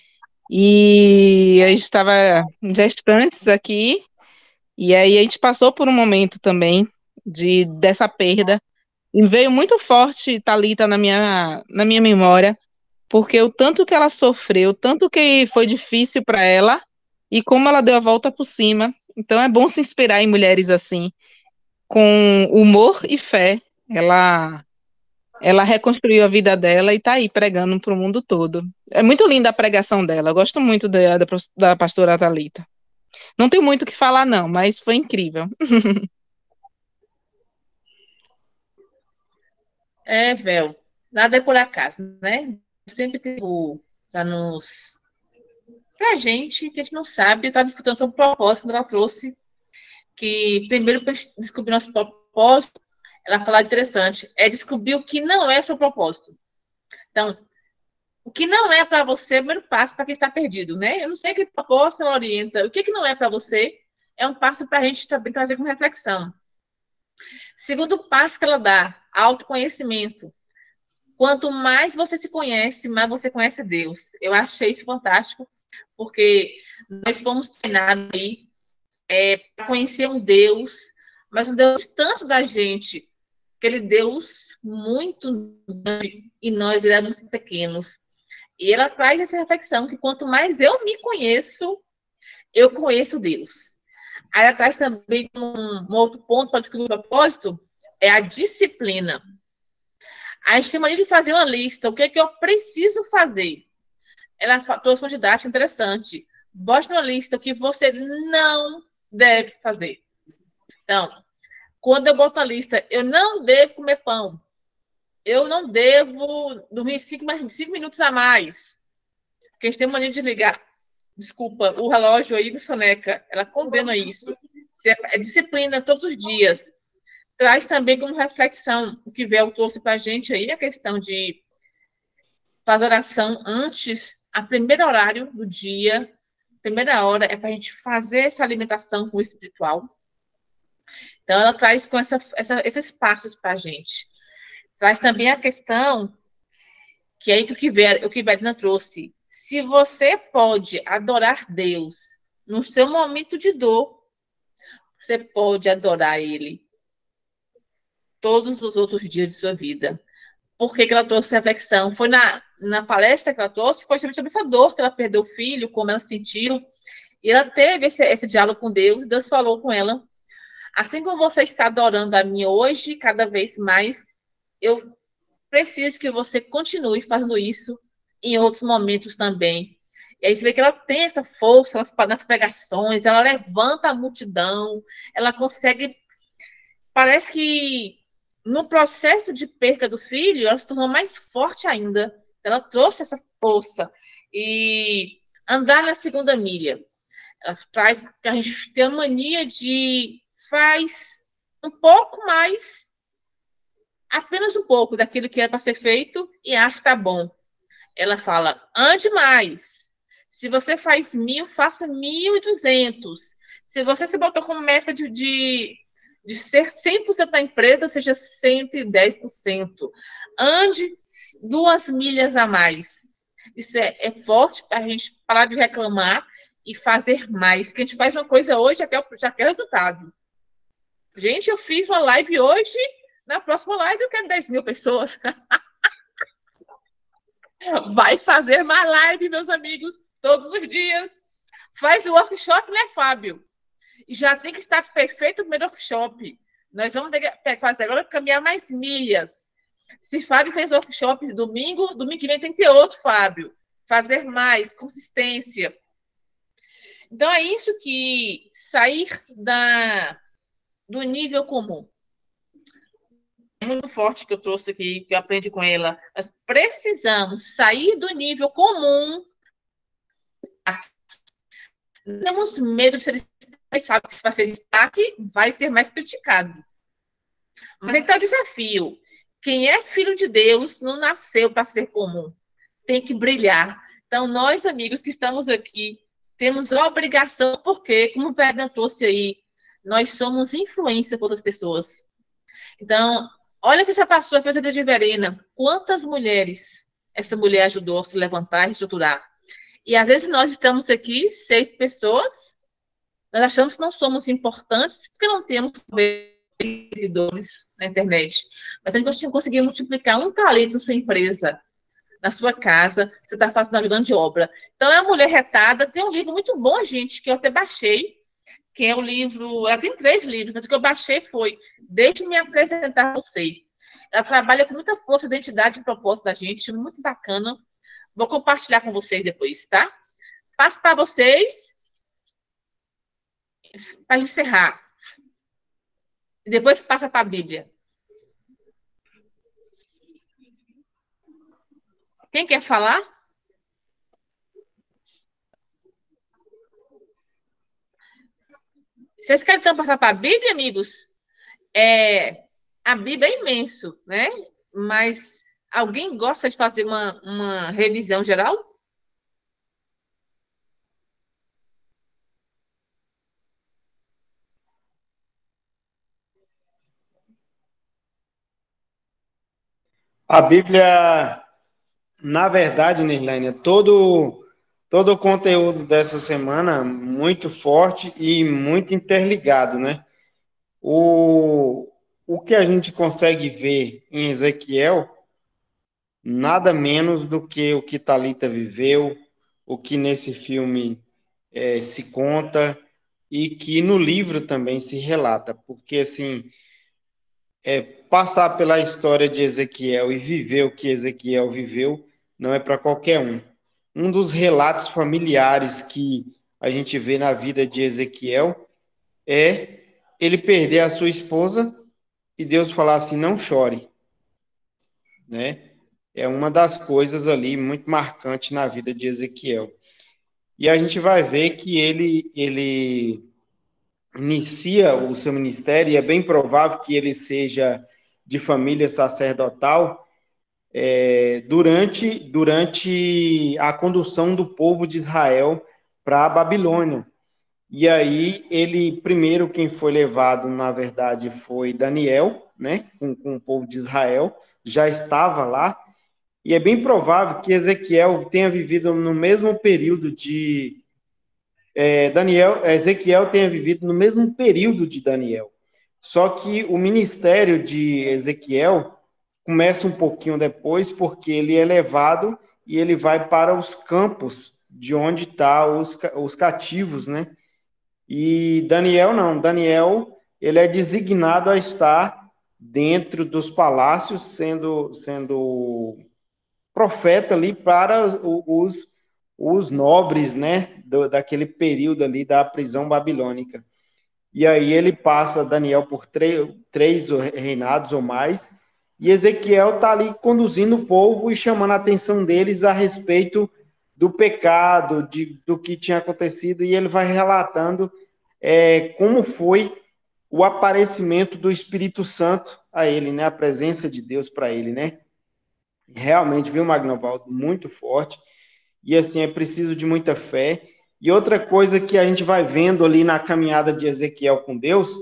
E a gente estava gestantes aqui, e aí a gente passou por um momento também dessa perda. E veio muito forte Thalita na minha memória, porque o tanto que ela sofreu, o tanto que foi difícil para ela, e como ela deu a volta por cima. Então é bom se inspirar em mulheres assim, com humor e fé. Ela reconstruiu a vida dela e está aí pregando para o mundo todo. É muito linda a pregação dela. Eu gosto muito da pastora Thalita. Não tem muito o que falar, não, mas foi incrível. Vel, nada é por acaso, né? Sempre tem para nos. Pra gente, que a gente não sabe, eu estava escutando sobre o propósito quando ela trouxe, que primeiro para descobrir nosso propósito, ela falou interessante, é descobrir o que não é seu propósito. Então, o que não é para você, é o primeiro passo para quem está perdido, né? Eu não sei que propósito ela orienta. O que não é para você é um passo para a gente também trazer como reflexão. Segundo passo que ela dá, autoconhecimento. Quanto mais você se conhece, mais você conhece Deus. Eu achei isso fantástico, porque nós fomos treinados aí para conhecer um Deus, mas um Deus distante da gente, aquele Deus muito grande e nós éramos pequenos. E ela traz essa reflexão que quanto mais eu me conheço, eu conheço Deus. Aí ela traz também um outro ponto para descobrir o propósito, é a disciplina. A gente tem mania de fazer uma lista, o que é que eu preciso fazer? Ela trouxe uma didática interessante. Bote uma lista o que você não deve fazer. Então, quando eu boto a lista, eu não devo comer pão. Eu não devo dormir 5 minutos a mais. Porque a gente tem mania de ligar, desculpa, o relógio aí do soneca. Ela condena isso. É disciplina todos os dias. Traz também como reflexão o que Vel trouxe para a gente aí, a questão de fazer oração antes, a primeiro horário do dia, primeira hora é para a gente fazer essa alimentação com o espiritual. Então, ela traz com esses passos para a gente. Traz também a questão, que é aí que o que Verna trouxe. Se você pode adorar Deus no seu momento de dor, você pode adorar Ele todos os outros dias de sua vida. Por que ela trouxe essa reflexão? Foi na palestra que ela trouxe, foi sobre essa dor que ela perdeu o filho, como ela sentiu. E ela teve esse diálogo com Deus, e Deus falou com ela: assim como você está adorando a mim hoje, cada vez mais, eu preciso que você continue fazendo isso em outros momentos também. E aí você vê que ela tem essa força nas pregações, ela levanta a multidão, ela consegue. Parece que no processo de perca do filho, ela se tornou mais forte ainda. Ela trouxe essa força. E andar na segunda milha. Ela traz que a gente tem a mania de faz um pouco mais, apenas um pouco daquilo que é para ser feito e acha que está bom. Ela fala, ande mais. Se você faz 1.000, faça 1.200. Se você se botou como meta de ser 100% da empresa, seja 110%. Ande 2 milhas a mais. Isso é forte para a gente parar de reclamar e fazer mais. Porque a gente faz uma coisa hoje, já quer resultado. Gente, eu fiz uma live hoje, na próxima live eu quero 10 mil pessoas. Vai fazer mais live, meus amigos, todos os dias. Faz o workshop, né, Fábio? E já tem que estar perfeito o primeiro workshop. Nós vamos fazer agora caminhar mais milhas. Se Fábio fez workshop domingo que vem tem que ter outro, Fábio. Fazer mais, consistência. Então, é isso que sair do nível comum. É muito forte que eu trouxe aqui, que eu aprendi com ela. Nós precisamos sair do nível comum. Não temos medo de ser destaque, sabe que se vai ser destaque, vai ser mais criticado. Mas aí está o desafio. Quem é filho de Deus não nasceu para ser comum. Tem que brilhar. Então, nós, amigos que estamos aqui, temos a obrigação, porque, como o Wagner trouxe aí, nós somos influência para outras pessoas. Então, olha que essa pastora fez a de Verena. Quantas mulheres essa mulher ajudou a se levantar e reestruturar? E às vezes nós estamos aqui, 6 pessoas, nós achamos que não somos importantes porque não temos seguidores na internet. Mas a gente conseguir multiplicar um talento na sua empresa, na sua casa, você está fazendo uma grande obra. Então, é a Mulher Retada. Tem um livro muito bom, gente, que eu até baixei, que é o livro... Ela tem 3 livros, mas o que eu baixei foi Deixe-me Apresentar Você. Ela trabalha com muita força, identidade e propósito da gente, muito bacana. Vou compartilhar com vocês depois, tá? Passo para vocês, para encerrar. E depois passa para a Bíblia. Quem quer falar? Vocês querem então passar para a Bíblia, amigos? A Bíblia é imenso, né? Mas alguém gosta de fazer uma revisão geral? A Bíblia, na verdade, Nirlânia, todo o conteúdo dessa semana muito forte e muito interligado, né? O que a gente consegue ver em Ezequiel, nada menos do que o que Talita viveu, o que nesse filme se conta e que no livro também se relata, porque assim, passar pela história de Ezequiel e viver o que Ezequiel viveu não é para qualquer um. Um dos relatos familiares que a gente vê na vida de Ezequiel é ele perder a sua esposa e Deus falar assim, não chore, né? É uma das coisas ali muito marcantes na vida de Ezequiel. E a gente vai ver que ele inicia o seu ministério, e é bem provável que ele seja de família sacerdotal, durante a condução do povo de Israel para a Babilônia. E aí, primeiro, quem foi levado, na verdade, foi Daniel, né, com o povo de Israel, já estava lá, e é bem provável que Ezequiel tenha vivido no mesmo período de Ezequiel tenha vivido no mesmo período de Daniel. Só que o ministério de Ezequiel começa um pouquinho depois, porque ele é levado e ele vai para os campos de onde estão os cativos, né? E Daniel não. Daniel, ele é designado a estar dentro dos palácios, sendo profeta ali para os nobres, né, daquele período ali da prisão babilônica. E aí ele passa, Daniel, por três reinados ou mais, e Ezequiel está ali conduzindo o povo e chamando a atenção deles a respeito do pecado, do que tinha acontecido, e ele vai relatando como foi o aparecimento do Espírito Santo a ele, né, a presença de Deus para ele, né. Realmente, viu, Magnovaldo, muito forte. E assim, é preciso de muita fé. E outra coisa que a gente vai vendo ali na caminhada de Ezequiel com Deus,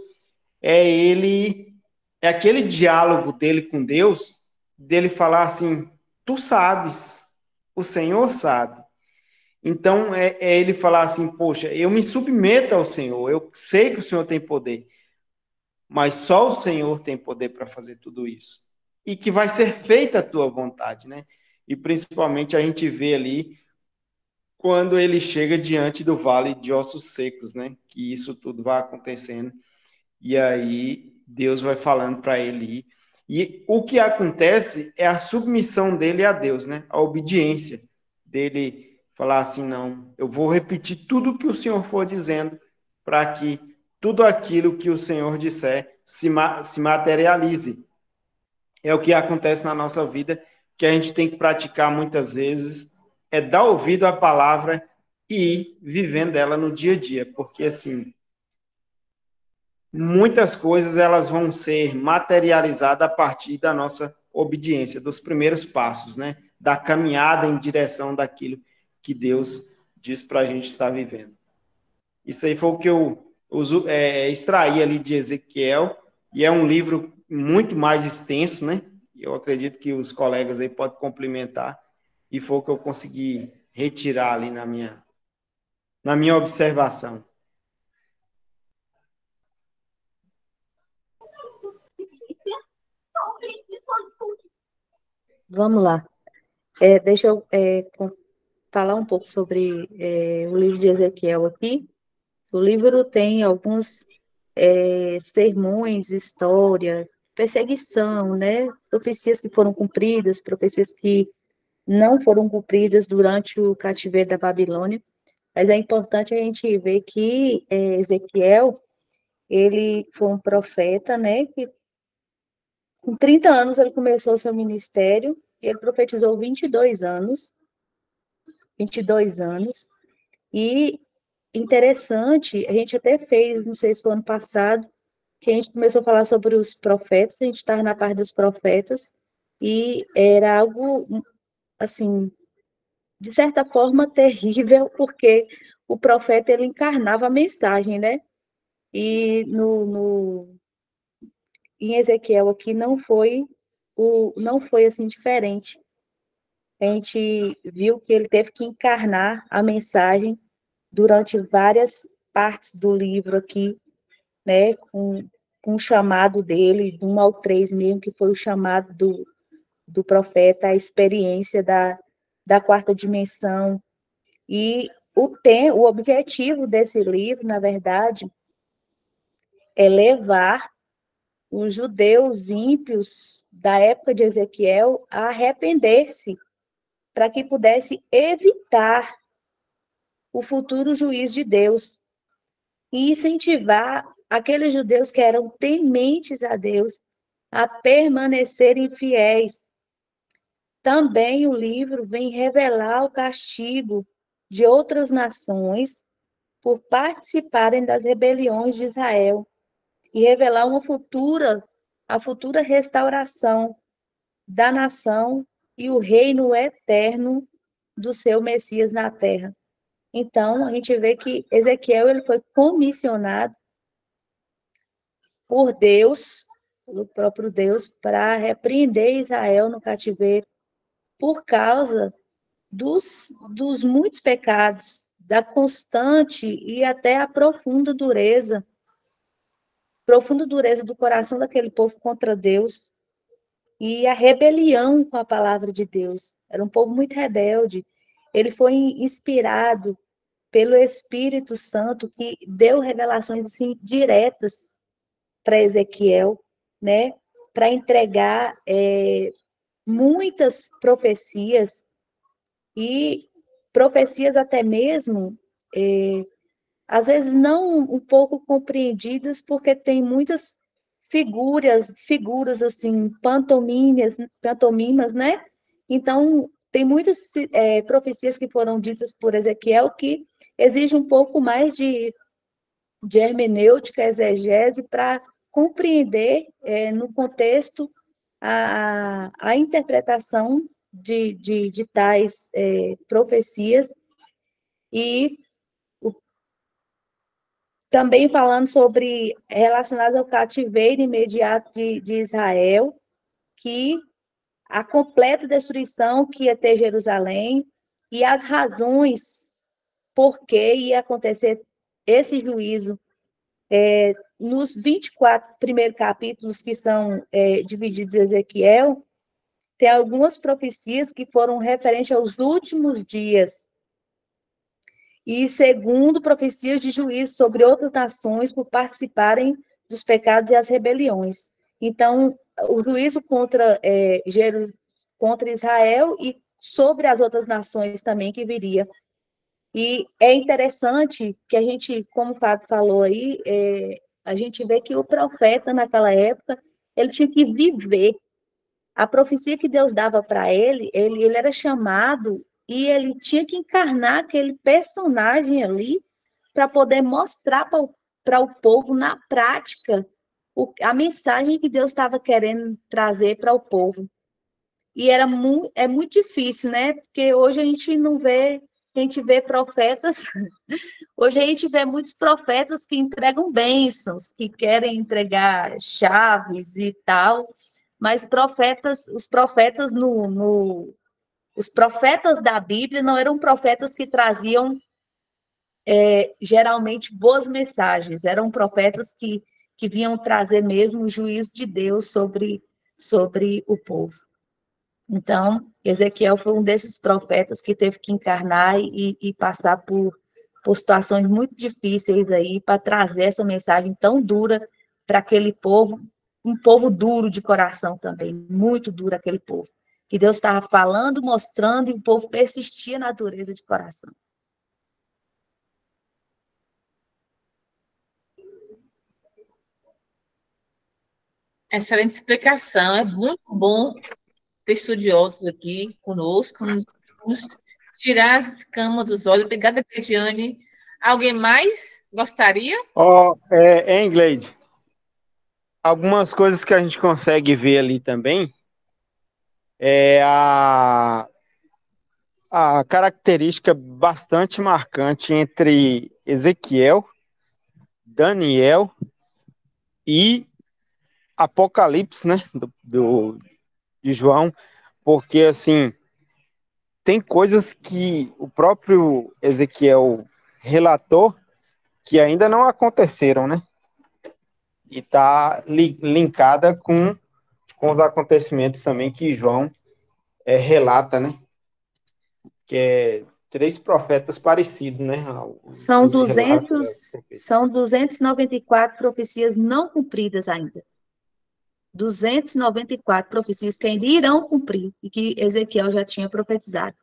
é aquele diálogo dele com Deus, dele falar assim, tu sabes, o Senhor sabe. Então, ele falar assim, poxa, eu me submeto ao Senhor, eu sei que o Senhor tem poder, mas só o Senhor tem poder para fazer tudo isso. E que vai ser feita a tua vontade, né? E principalmente a gente vê ali quando ele chega diante do vale de ossos secos, né? Que isso tudo vai acontecendo. E aí Deus vai falando para ele ir. E o que acontece é a submissão dele a Deus, né? A obediência dele falar assim, não, eu vou repetir tudo que o Senhor for dizendo para que tudo aquilo que o Senhor disser se materialize. É o que acontece na nossa vida, que a gente tem que praticar muitas vezes, é dar ouvido à palavra e ir vivendo ela no dia a dia, porque assim, muitas coisas elas vão ser materializadas a partir da nossa obediência, dos primeiros passos, né? Da caminhada em direção daquilo que Deus disso para a gente estar vivendo. Isso aí foi o que eu extraí ali de Ezequiel, e é um livro muito mais extenso, né? Eu acredito que os colegas aí podem complementar, e foi o que eu consegui retirar ali na minha observação. Vamos lá. Deixa eu falar um pouco sobre o livro de Ezequiel aqui. O livro tem alguns sermões, história, perseguição, né? Profecias que foram cumpridas, profecias que não foram cumpridas durante o cativeiro da Babilônia. Mas é importante a gente ver que Ezequiel, ele foi um profeta, né? Que com 30 anos ele começou o seu ministério, e ele profetizou 22 anos, 22 anos, e interessante, a gente até fez, não sei se foi ano passado, que a gente começou a falar sobre os profetas, a gente estava na parte dos profetas, e era algo, assim, de certa forma terrível, porque o profeta, ele encarnava a mensagem, né? E em Ezequiel aqui não foi assim diferente. A gente viu que ele teve que encarnar a mensagem durante várias partes do livro aqui, né, com o chamado dele, do 1 ao 3 mesmo, que foi o chamado do profeta, a experiência da quarta dimensão. E o objetivo desse livro, na verdade, é levar os judeus ímpios da época de Ezequiel a arrepender-se, para que pudesse evitar o futuro juízo de Deus e incentivar aqueles judeus que eram tementes a Deus a permanecerem fiéis. Também o livro vem revelar o castigo de outras nações por participarem das rebeliões de Israel e revelar a futura restauração da nação e o reino eterno do seu Messias na terra. Então, a gente vê que Ezequiel ele foi comissionado por Deus, pelo próprio Deus, para repreender Israel no cativeiro por causa dos muitos pecados, da constante e até a profunda dureza do coração daquele povo contra Deus e a rebelião com a palavra de Deus. Era um povo muito rebelde. Ele foi inspirado pelo Espírito Santo, que deu revelações assim diretas para Ezequiel, né, para entregar muitas profecias e profecias até mesmo às vezes não um pouco compreendidas, porque tem muitas figuras assim, pantomimas, né? Então, tem muitas profecias que foram ditas por Ezequiel que exigem um pouco mais de hermenêutica, exegese, para compreender no contexto a interpretação de tais profecias. E também falando sobre, relacionado ao cativeiro imediato de Israel, que a completa destruição que ia ter Jerusalém e as razões por que ia acontecer esse juízo. Nos 24 primeiros capítulos que são divididos em Ezequiel, tem algumas profecias que foram referentes aos últimos dias, e segundo profecias de juízo sobre outras nações por participarem dos pecados e as rebeliões. Então, o juízo contra Israel e sobre as outras nações também que viria. E é interessante que a gente, como o Fábio falou aí, a gente vê que o profeta naquela época, ele tinha que viver. A profecia que Deus dava para ele era chamado e ele tinha que encarnar aquele personagem ali para poder mostrar para o povo na prática a mensagem que Deus estava querendo trazer para o povo. E é muito difícil, né? Porque hoje a gente não vê a gente vê profetas, hoje a gente vê muitos profetas que entregam bênçãos, que querem entregar chaves e tal, mas os profetas os profetas da Bíblia não eram profetas que traziam geralmente boas mensagens, eram profetas que vinham trazer mesmo o juízo de Deus sobre o povo. Então, Ezequiel foi um desses profetas que teve que encarnar e passar por situações muito difíceis aí para trazer essa mensagem tão dura para aquele povo, um povo duro de coração também, muito duro aquele povo, que Deus estava falando, mostrando, e o povo persistia na dureza de coração. Excelente explicação. É muito bom ter estudiosos aqui conosco, nos tirar as escamas dos olhos. Obrigada, Crediane. Alguém mais gostaria? Ingleide, algumas coisas que a gente consegue ver ali também é a característica bastante marcante entre Ezequiel, Daniel e Apocalipse, né, de João, porque, assim, tem coisas que o próprio Ezequiel relatou que ainda não aconteceram, né, e está linkada com os acontecimentos também que João relata, né, que é três profetas parecidos, né, São os relatos. são 294 profecias não cumpridas ainda. 294 profecias que ainda irão cumprir e que Ezequiel já tinha profetizado.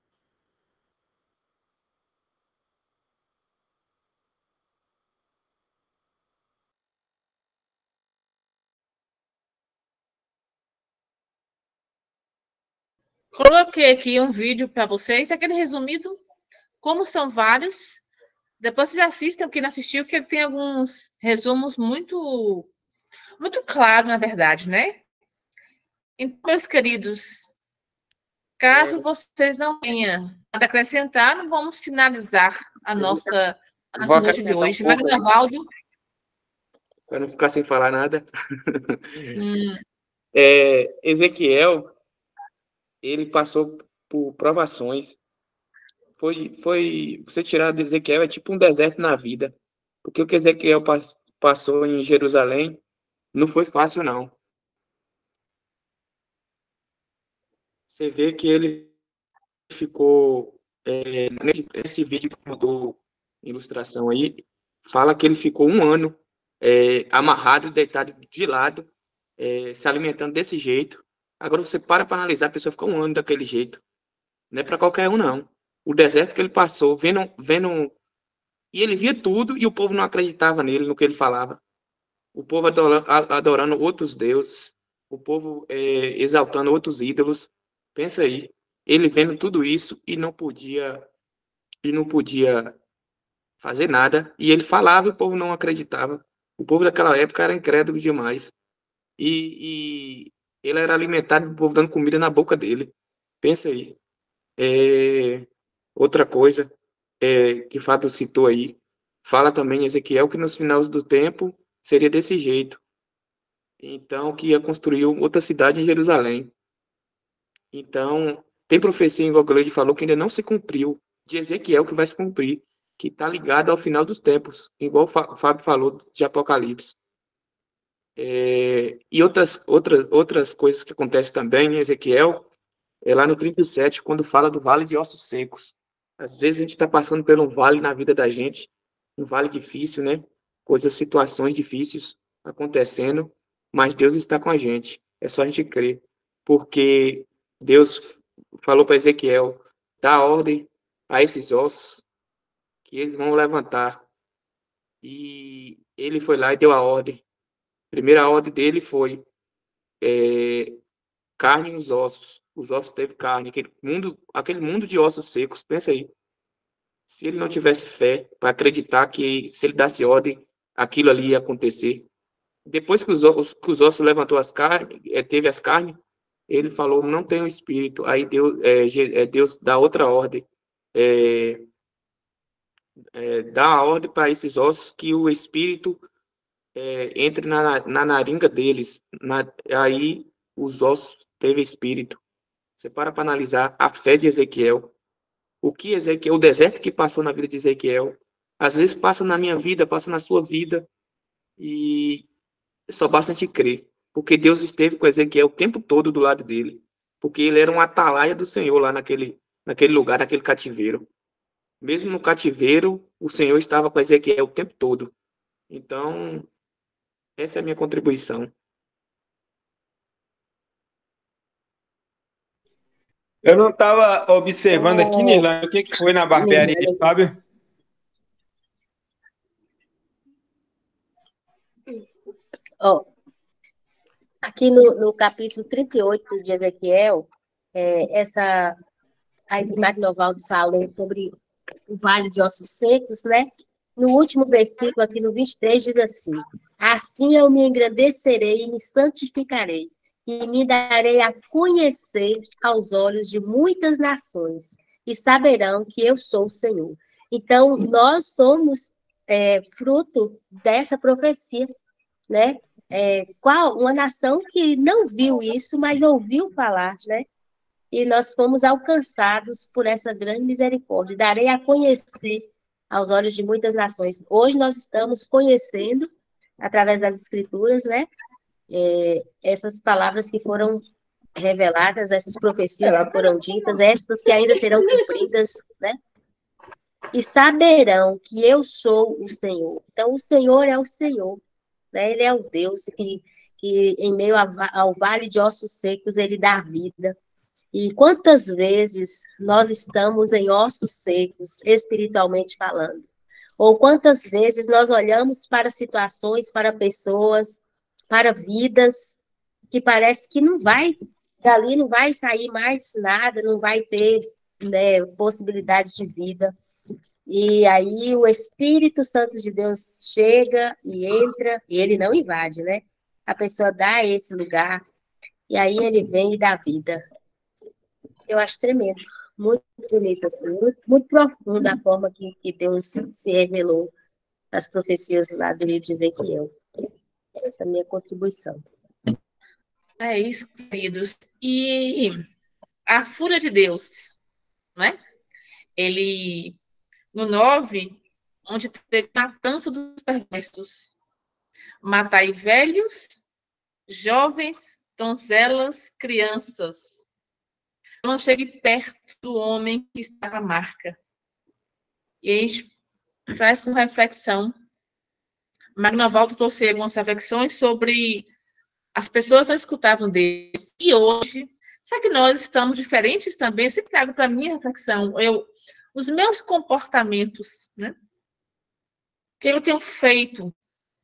Coloquei aqui um vídeo para vocês, aquele resumido, como são vários. Depois vocês assistam, quem não assistiu, que ele tem alguns resumos muito, muito claros, na verdade, né? Então, meus queridos, caso vocês não tenham nada a acrescentar, não vamos finalizar a nossa Vou noite de acrescentar um hoje. pouco aí, Magnavaldo, para não ficar sem falar nada. hum, Ezequiel, ele passou por provações. Você tirar de Ezequiel é tipo um deserto na vida. Porque o que Ezequiel passou em Jerusalém não foi fácil, não. Você vê que ele ficou, nesse vídeo que mudou ilustração aí, fala que ele ficou um ano amarrado, deitado de lado, se alimentando desse jeito. Agora você para analisar, a pessoa ficou um ano daquele jeito. Não é para qualquer um, não. O deserto que ele passou, vendo. E ele via tudo e o povo não acreditava nele, no que ele falava. O povo adorando outros deuses, o povo exaltando outros ídolos. Pensa aí, ele vendo tudo isso e não podia fazer nada. E ele falava e o povo não acreditava. O povo daquela época era incrédulo demais. E ele era alimentado, o povo dando comida na boca dele. Pensa aí. Outra coisa que Fábio citou aí, fala também em Ezequiel que nos finais do tempo seria desse jeito. Então, que ia construir outra cidade em Jerusalém. Então, tem profecia, igual o Gleide falou, que ainda não se cumpriu, de Ezequiel que vai se cumprir, que está ligado ao final dos tempos, igual o Fábio falou de Apocalipse. E outras coisas que acontecem também em Ezequiel, lá no 37, quando fala do vale de ossos secos. Às vezes a gente está passando por um vale na vida da gente, um vale difícil, né? Situações difíceis acontecendo, mas Deus está com a gente. É só a gente crer. Porque Deus falou para Ezequiel, dá ordem a esses ossos que eles vão levantar. E ele foi lá e deu a ordem. A primeira ordem dele foi carne nos ossos. Os ossos teve carne. Aquele mundo de ossos secos. Pensa aí. Se ele não tivesse fé para acreditar que se ele desse ordem, aquilo ali ia acontecer. Depois que os ossos levantou teve as carnes, ele falou, não tem o espírito. Aí Deus dá outra ordem. dá a ordem para esses ossos que o espírito entre na naringa deles. Aí os ossos teve espírito. Você para analisar a fé de Ezequiel. O deserto que passou na vida de Ezequiel, às vezes passa na minha vida, passa na sua vida, e só basta a gente crer. Porque Deus esteve com Ezequiel o tempo todo do lado dele. Porque ele era um atalaia do Senhor lá naquele lugar, naquele cativeiro. Mesmo no cativeiro, o Senhor estava com Ezequiel o tempo todo. Então, essa é a minha contribuição. Eu não estava observando aqui, Nilane, o que foi na barbearia, Fábio? Aqui no capítulo 38 de Ezequiel, aí o Magnovaldo falou sobre o vale de ossos secos, né? No último versículo, aqui no 23, diz assim: assim eu me engrandecerei e me santificarei, e me darei a conhecer aos olhos de muitas nações, e saberão que eu sou o Senhor. Então, nós somos fruto dessa profecia, né? Uma nação que não viu isso, mas ouviu falar, né? E nós fomos alcançados por essa grande misericórdia. Darei a conhecer aos olhos de muitas nações. Hoje nós estamos conhecendo, através das Escrituras, né? Essas palavras que foram reveladas, essas profecias que foram ditas, estas que ainda serão cumpridas, né? E saberão que eu sou o Senhor. Então, o Senhor é o Senhor, né? Ele é o Deus que em meio ao vale de ossos secos, ele dá vida. E quantas vezes nós estamos em ossos secos, espiritualmente falando? Ou quantas vezes nós olhamos para situações, para pessoas, para vidas, que parece que dali não vai sair mais nada, não vai ter, né, possibilidade de vida. E aí o Espírito Santo de Deus chega e entra, e ele não invade, né? A pessoa dá esse lugar, e aí ele vem e dá vida. Eu acho tremendo, muito bonito, muito, muito profundo a forma que Deus se revelou nas profecias lá do livro de Ezequiel. Essa é a minha contribuição. É isso, queridos. E a fúria de Deus, né? Ele, no 9, onde teve matança dos perversos, matai velhos, jovens, donzelas, crianças. Não chegue perto do homem que está com a marca. E a gente traz com reflexão. Magnovaldo trouxe algumas reflexões sobre as pessoas não escutavam Deus. E hoje, será que nós estamos diferentes também? Eu sempre trago para a minha reflexão os meus comportamentos, né? O que eu tenho feito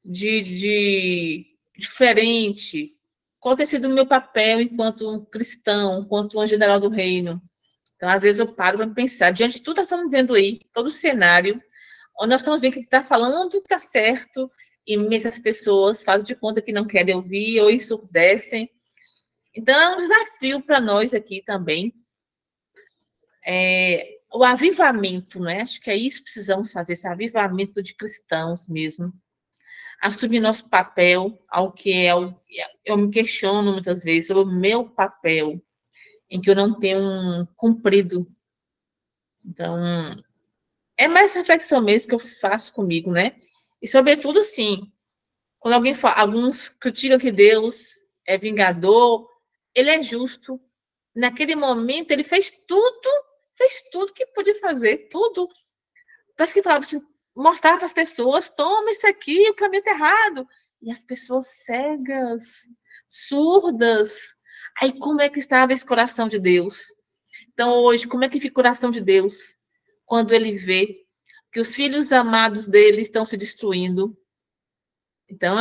de diferente? Qual tem sido o meu papel enquanto um cristão, enquanto um general do reino? Então, às vezes, eu paro para pensar, diante de tudo que nós estamos vendo aí, todo o cenário, onde nós estamos vendo que está falando que está certo, e mesmo as pessoas fazem de conta que não querem ouvir ou ensurdecem. Então, é um desafio para nós aqui também. O avivamento, né? Acho que é isso que precisamos fazer, esse avivamento de cristãos mesmo. Assumir nosso papel, ao que eu me questiono muitas vezes sobre o meu papel, em que eu não tenho cumprido. Então, é mais reflexão mesmo que eu faço comigo, né? E, sobretudo, sim, quando alguns criticam que Deus é vingador, ele é justo. Naquele momento, ele fez tudo que podia fazer, tudo. Parece que falava assim, mostrar para as pessoas, toma isso aqui, o caminho está errado. E as pessoas cegas, surdas. Aí, como é que estava esse coração de Deus? Então, hoje, como é que fica o coração de Deus quando ele vê que os filhos amados dele estão se destruindo? Então,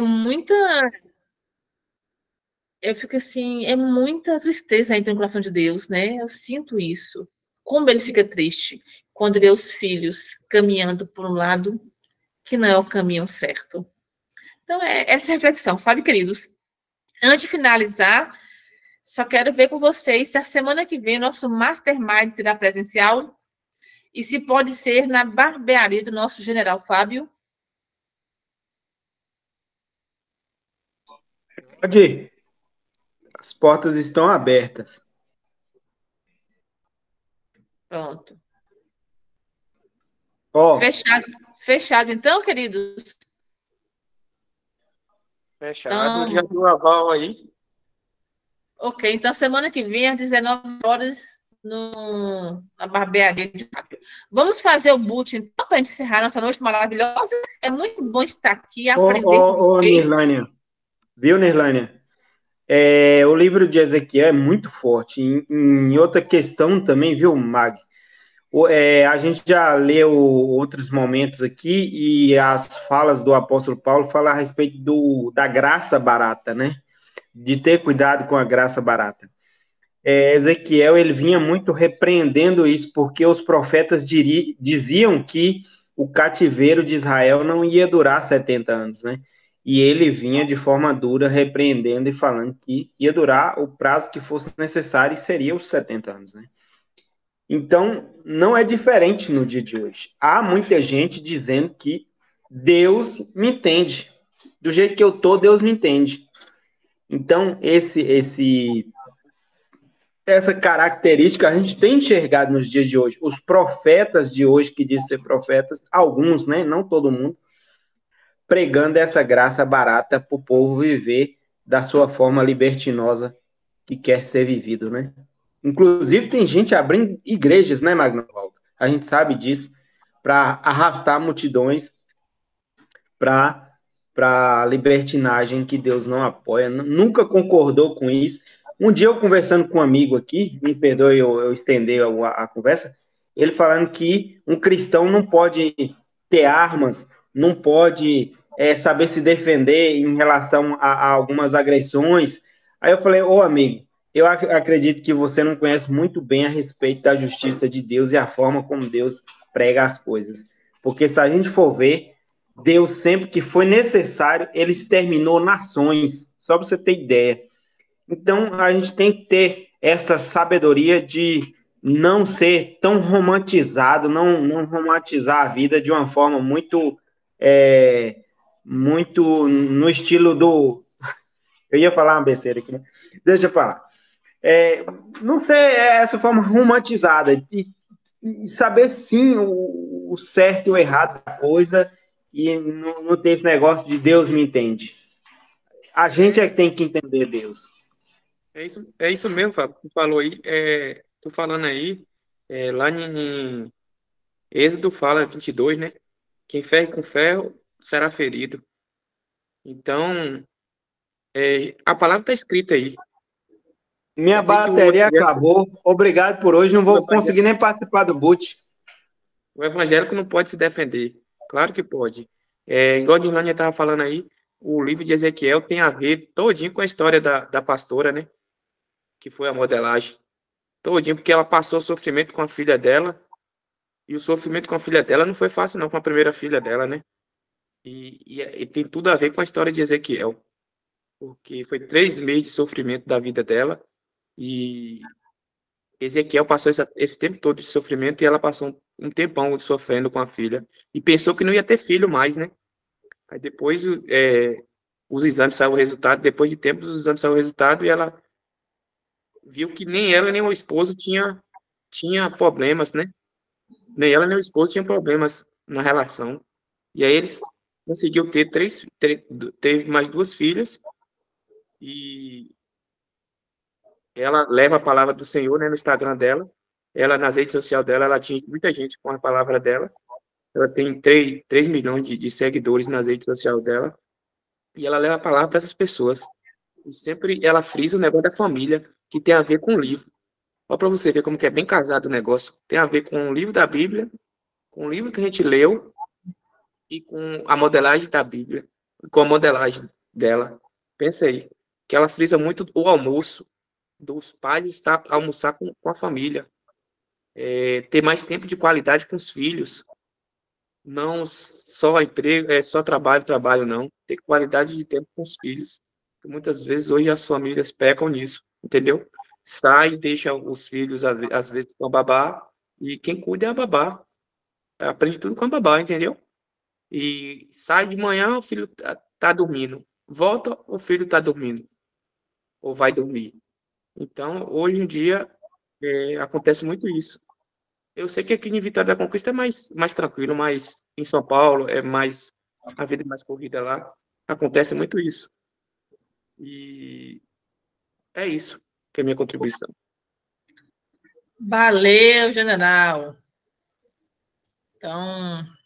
eu fico assim, é muita tristeza entre o coração de Deus, né? Eu sinto isso. Como ele fica triste quando vê os filhos caminhando por um lado que não é o caminho certo. Então, essa reflexão, sabe, queridos? Antes de finalizar, só quero ver com vocês se a semana que vem nosso Mastermind será presencial. E se pode ser na barbearia do nosso general Fábio? Pode ir. As portas estão abertas. Pronto. Ó, Fechado então, queridos? Fechado. Então, Já deu aval aí. ok. Então, semana que vem, às 19 horas, na barbearia de Fábio. Vamos fazer o boot, então, para encerrar nossa noite maravilhosa. É muito bom estar aqui e aprender com ô, vocês. Nirlânia. Viu, Nirlânia? O livro de Ezequiel é muito forte. Em outra questão também, viu, Mag? A gente já leu outros momentos aqui e as falas do apóstolo Paulo falam a respeito da graça barata, né? De ter cuidado com a graça barata. Ezequiel, ele vinha muito repreendendo isso, porque os profetas diziam que o cativeiro de Israel não ia durar 70 anos, né? E ele vinha de forma dura repreendendo e falando que ia durar o prazo que fosse necessário e seria os 70 anos, né? Então, não é diferente no dia de hoje. Há muita gente dizendo que Deus me entende. Do jeito que eu tô, Deus me entende. Então, essa característica a gente tem enxergado nos dias de hoje. Os profetas de hoje, que dizem ser profetas, alguns, né? Não todo mundo, pregando essa graça barata para o povo viver da sua forma libertinosa que quer ser vivido, né? Inclusive, tem gente abrindo igrejas, né, Magno Valdo? A gente sabe disso, para arrastar multidões para a libertinagem que Deus não apoia, nunca concordou com isso. Um dia eu conversando com um amigo aqui, me perdoe eu estender a conversa, ele falando que um cristão não pode ter armas, não pode saber se defender em relação a algumas agressões. Aí eu falei, ô amigo, eu acredito que você não conhece muito bem a respeito da justiça de Deus e a forma como Deus prega as coisas. Porque se a gente for ver, Deus, sempre que foi necessário, ele exterminou nações, só para você ter ideia. Então, a gente tem que ter essa sabedoria de não ser tão romantizado, não romantizar a vida de uma forma muito, muito no estilo do... Eu ia falar uma besteira aqui, né? Deixa eu falar. Não ser essa forma romantizada, e saber sim o certo e o errado da coisa, e não ter esse negócio de Deus me entende. A gente é que tem que entender Deus. É isso mesmo, Fábio. Tu falou aí. Tô falando aí. Lá em Êxodo fala 22, né? Quem ferre com ferro será ferido. Então, a palavra está escrita aí. Minha bateria acabou. Obrigado por hoje. Não vou conseguir nem participar do boot. O evangélico não pode se defender. Claro que pode. Igual a Dilânia estava falando aí, o livro de Ezequiel tem a ver todinho com a história da pastora, né? Que foi a modelagem. Todinho, porque ela passou sofrimento com a filha dela. E o sofrimento com a filha dela não foi fácil, não, com a primeira filha dela, né? E tem tudo a ver com a história de Ezequiel. Porque foi 3 meses de sofrimento da vida dela. E Ezequiel passou esse tempo todo de sofrimento e ela passou um tempão sofrendo com a filha. E pensou que não ia ter filho mais, né? Aí depois os exames saíram o resultado. Depois de tempo, os exames saíram o resultado e ela viu que nem ela nem o esposo tinha problemas, né? Nem ela nem o esposo tinham problemas na relação. E aí eles conseguiu ter teve mais 2 filhas. E ela leva a palavra do Senhor, né, no Instagram dela. Ela, nas redes sociais dela, ela atinge muita gente com a palavra dela. Ela tem 3 milhões de seguidores nas redes sociais dela. E ela leva a palavra para essas pessoas. E sempre ela frisa o negócio da família, que tem a ver com o livro. Só para você ver como que é bem casado o negócio. Tem a ver com o livro da Bíblia, com o livro que a gente leu e com a modelagem da Bíblia, com a modelagem dela. Pensa aí, que ela frisa muito o almoço, dos pais estar almoçar com a família, ter mais tempo de qualidade com os filhos, não só emprego, só trabalho, não, ter qualidade de tempo com os filhos. Muitas vezes hoje as famílias pecam nisso, entendeu? Sai, deixa os filhos às vezes com babá E quem cuida é a babá. Aprende tudo com a babá, entendeu? E sai de manhã, o filho tá dormindo. Volta, o filho tá dormindo. Ou vai dormir. Então, hoje em dia, acontece muito isso. Eu sei que aqui em Vitória da Conquista é mais tranquilo, mas em São Paulo a vida é mais corrida lá. Acontece muito isso. E é isso que é a minha contribuição. Valeu, general. Então,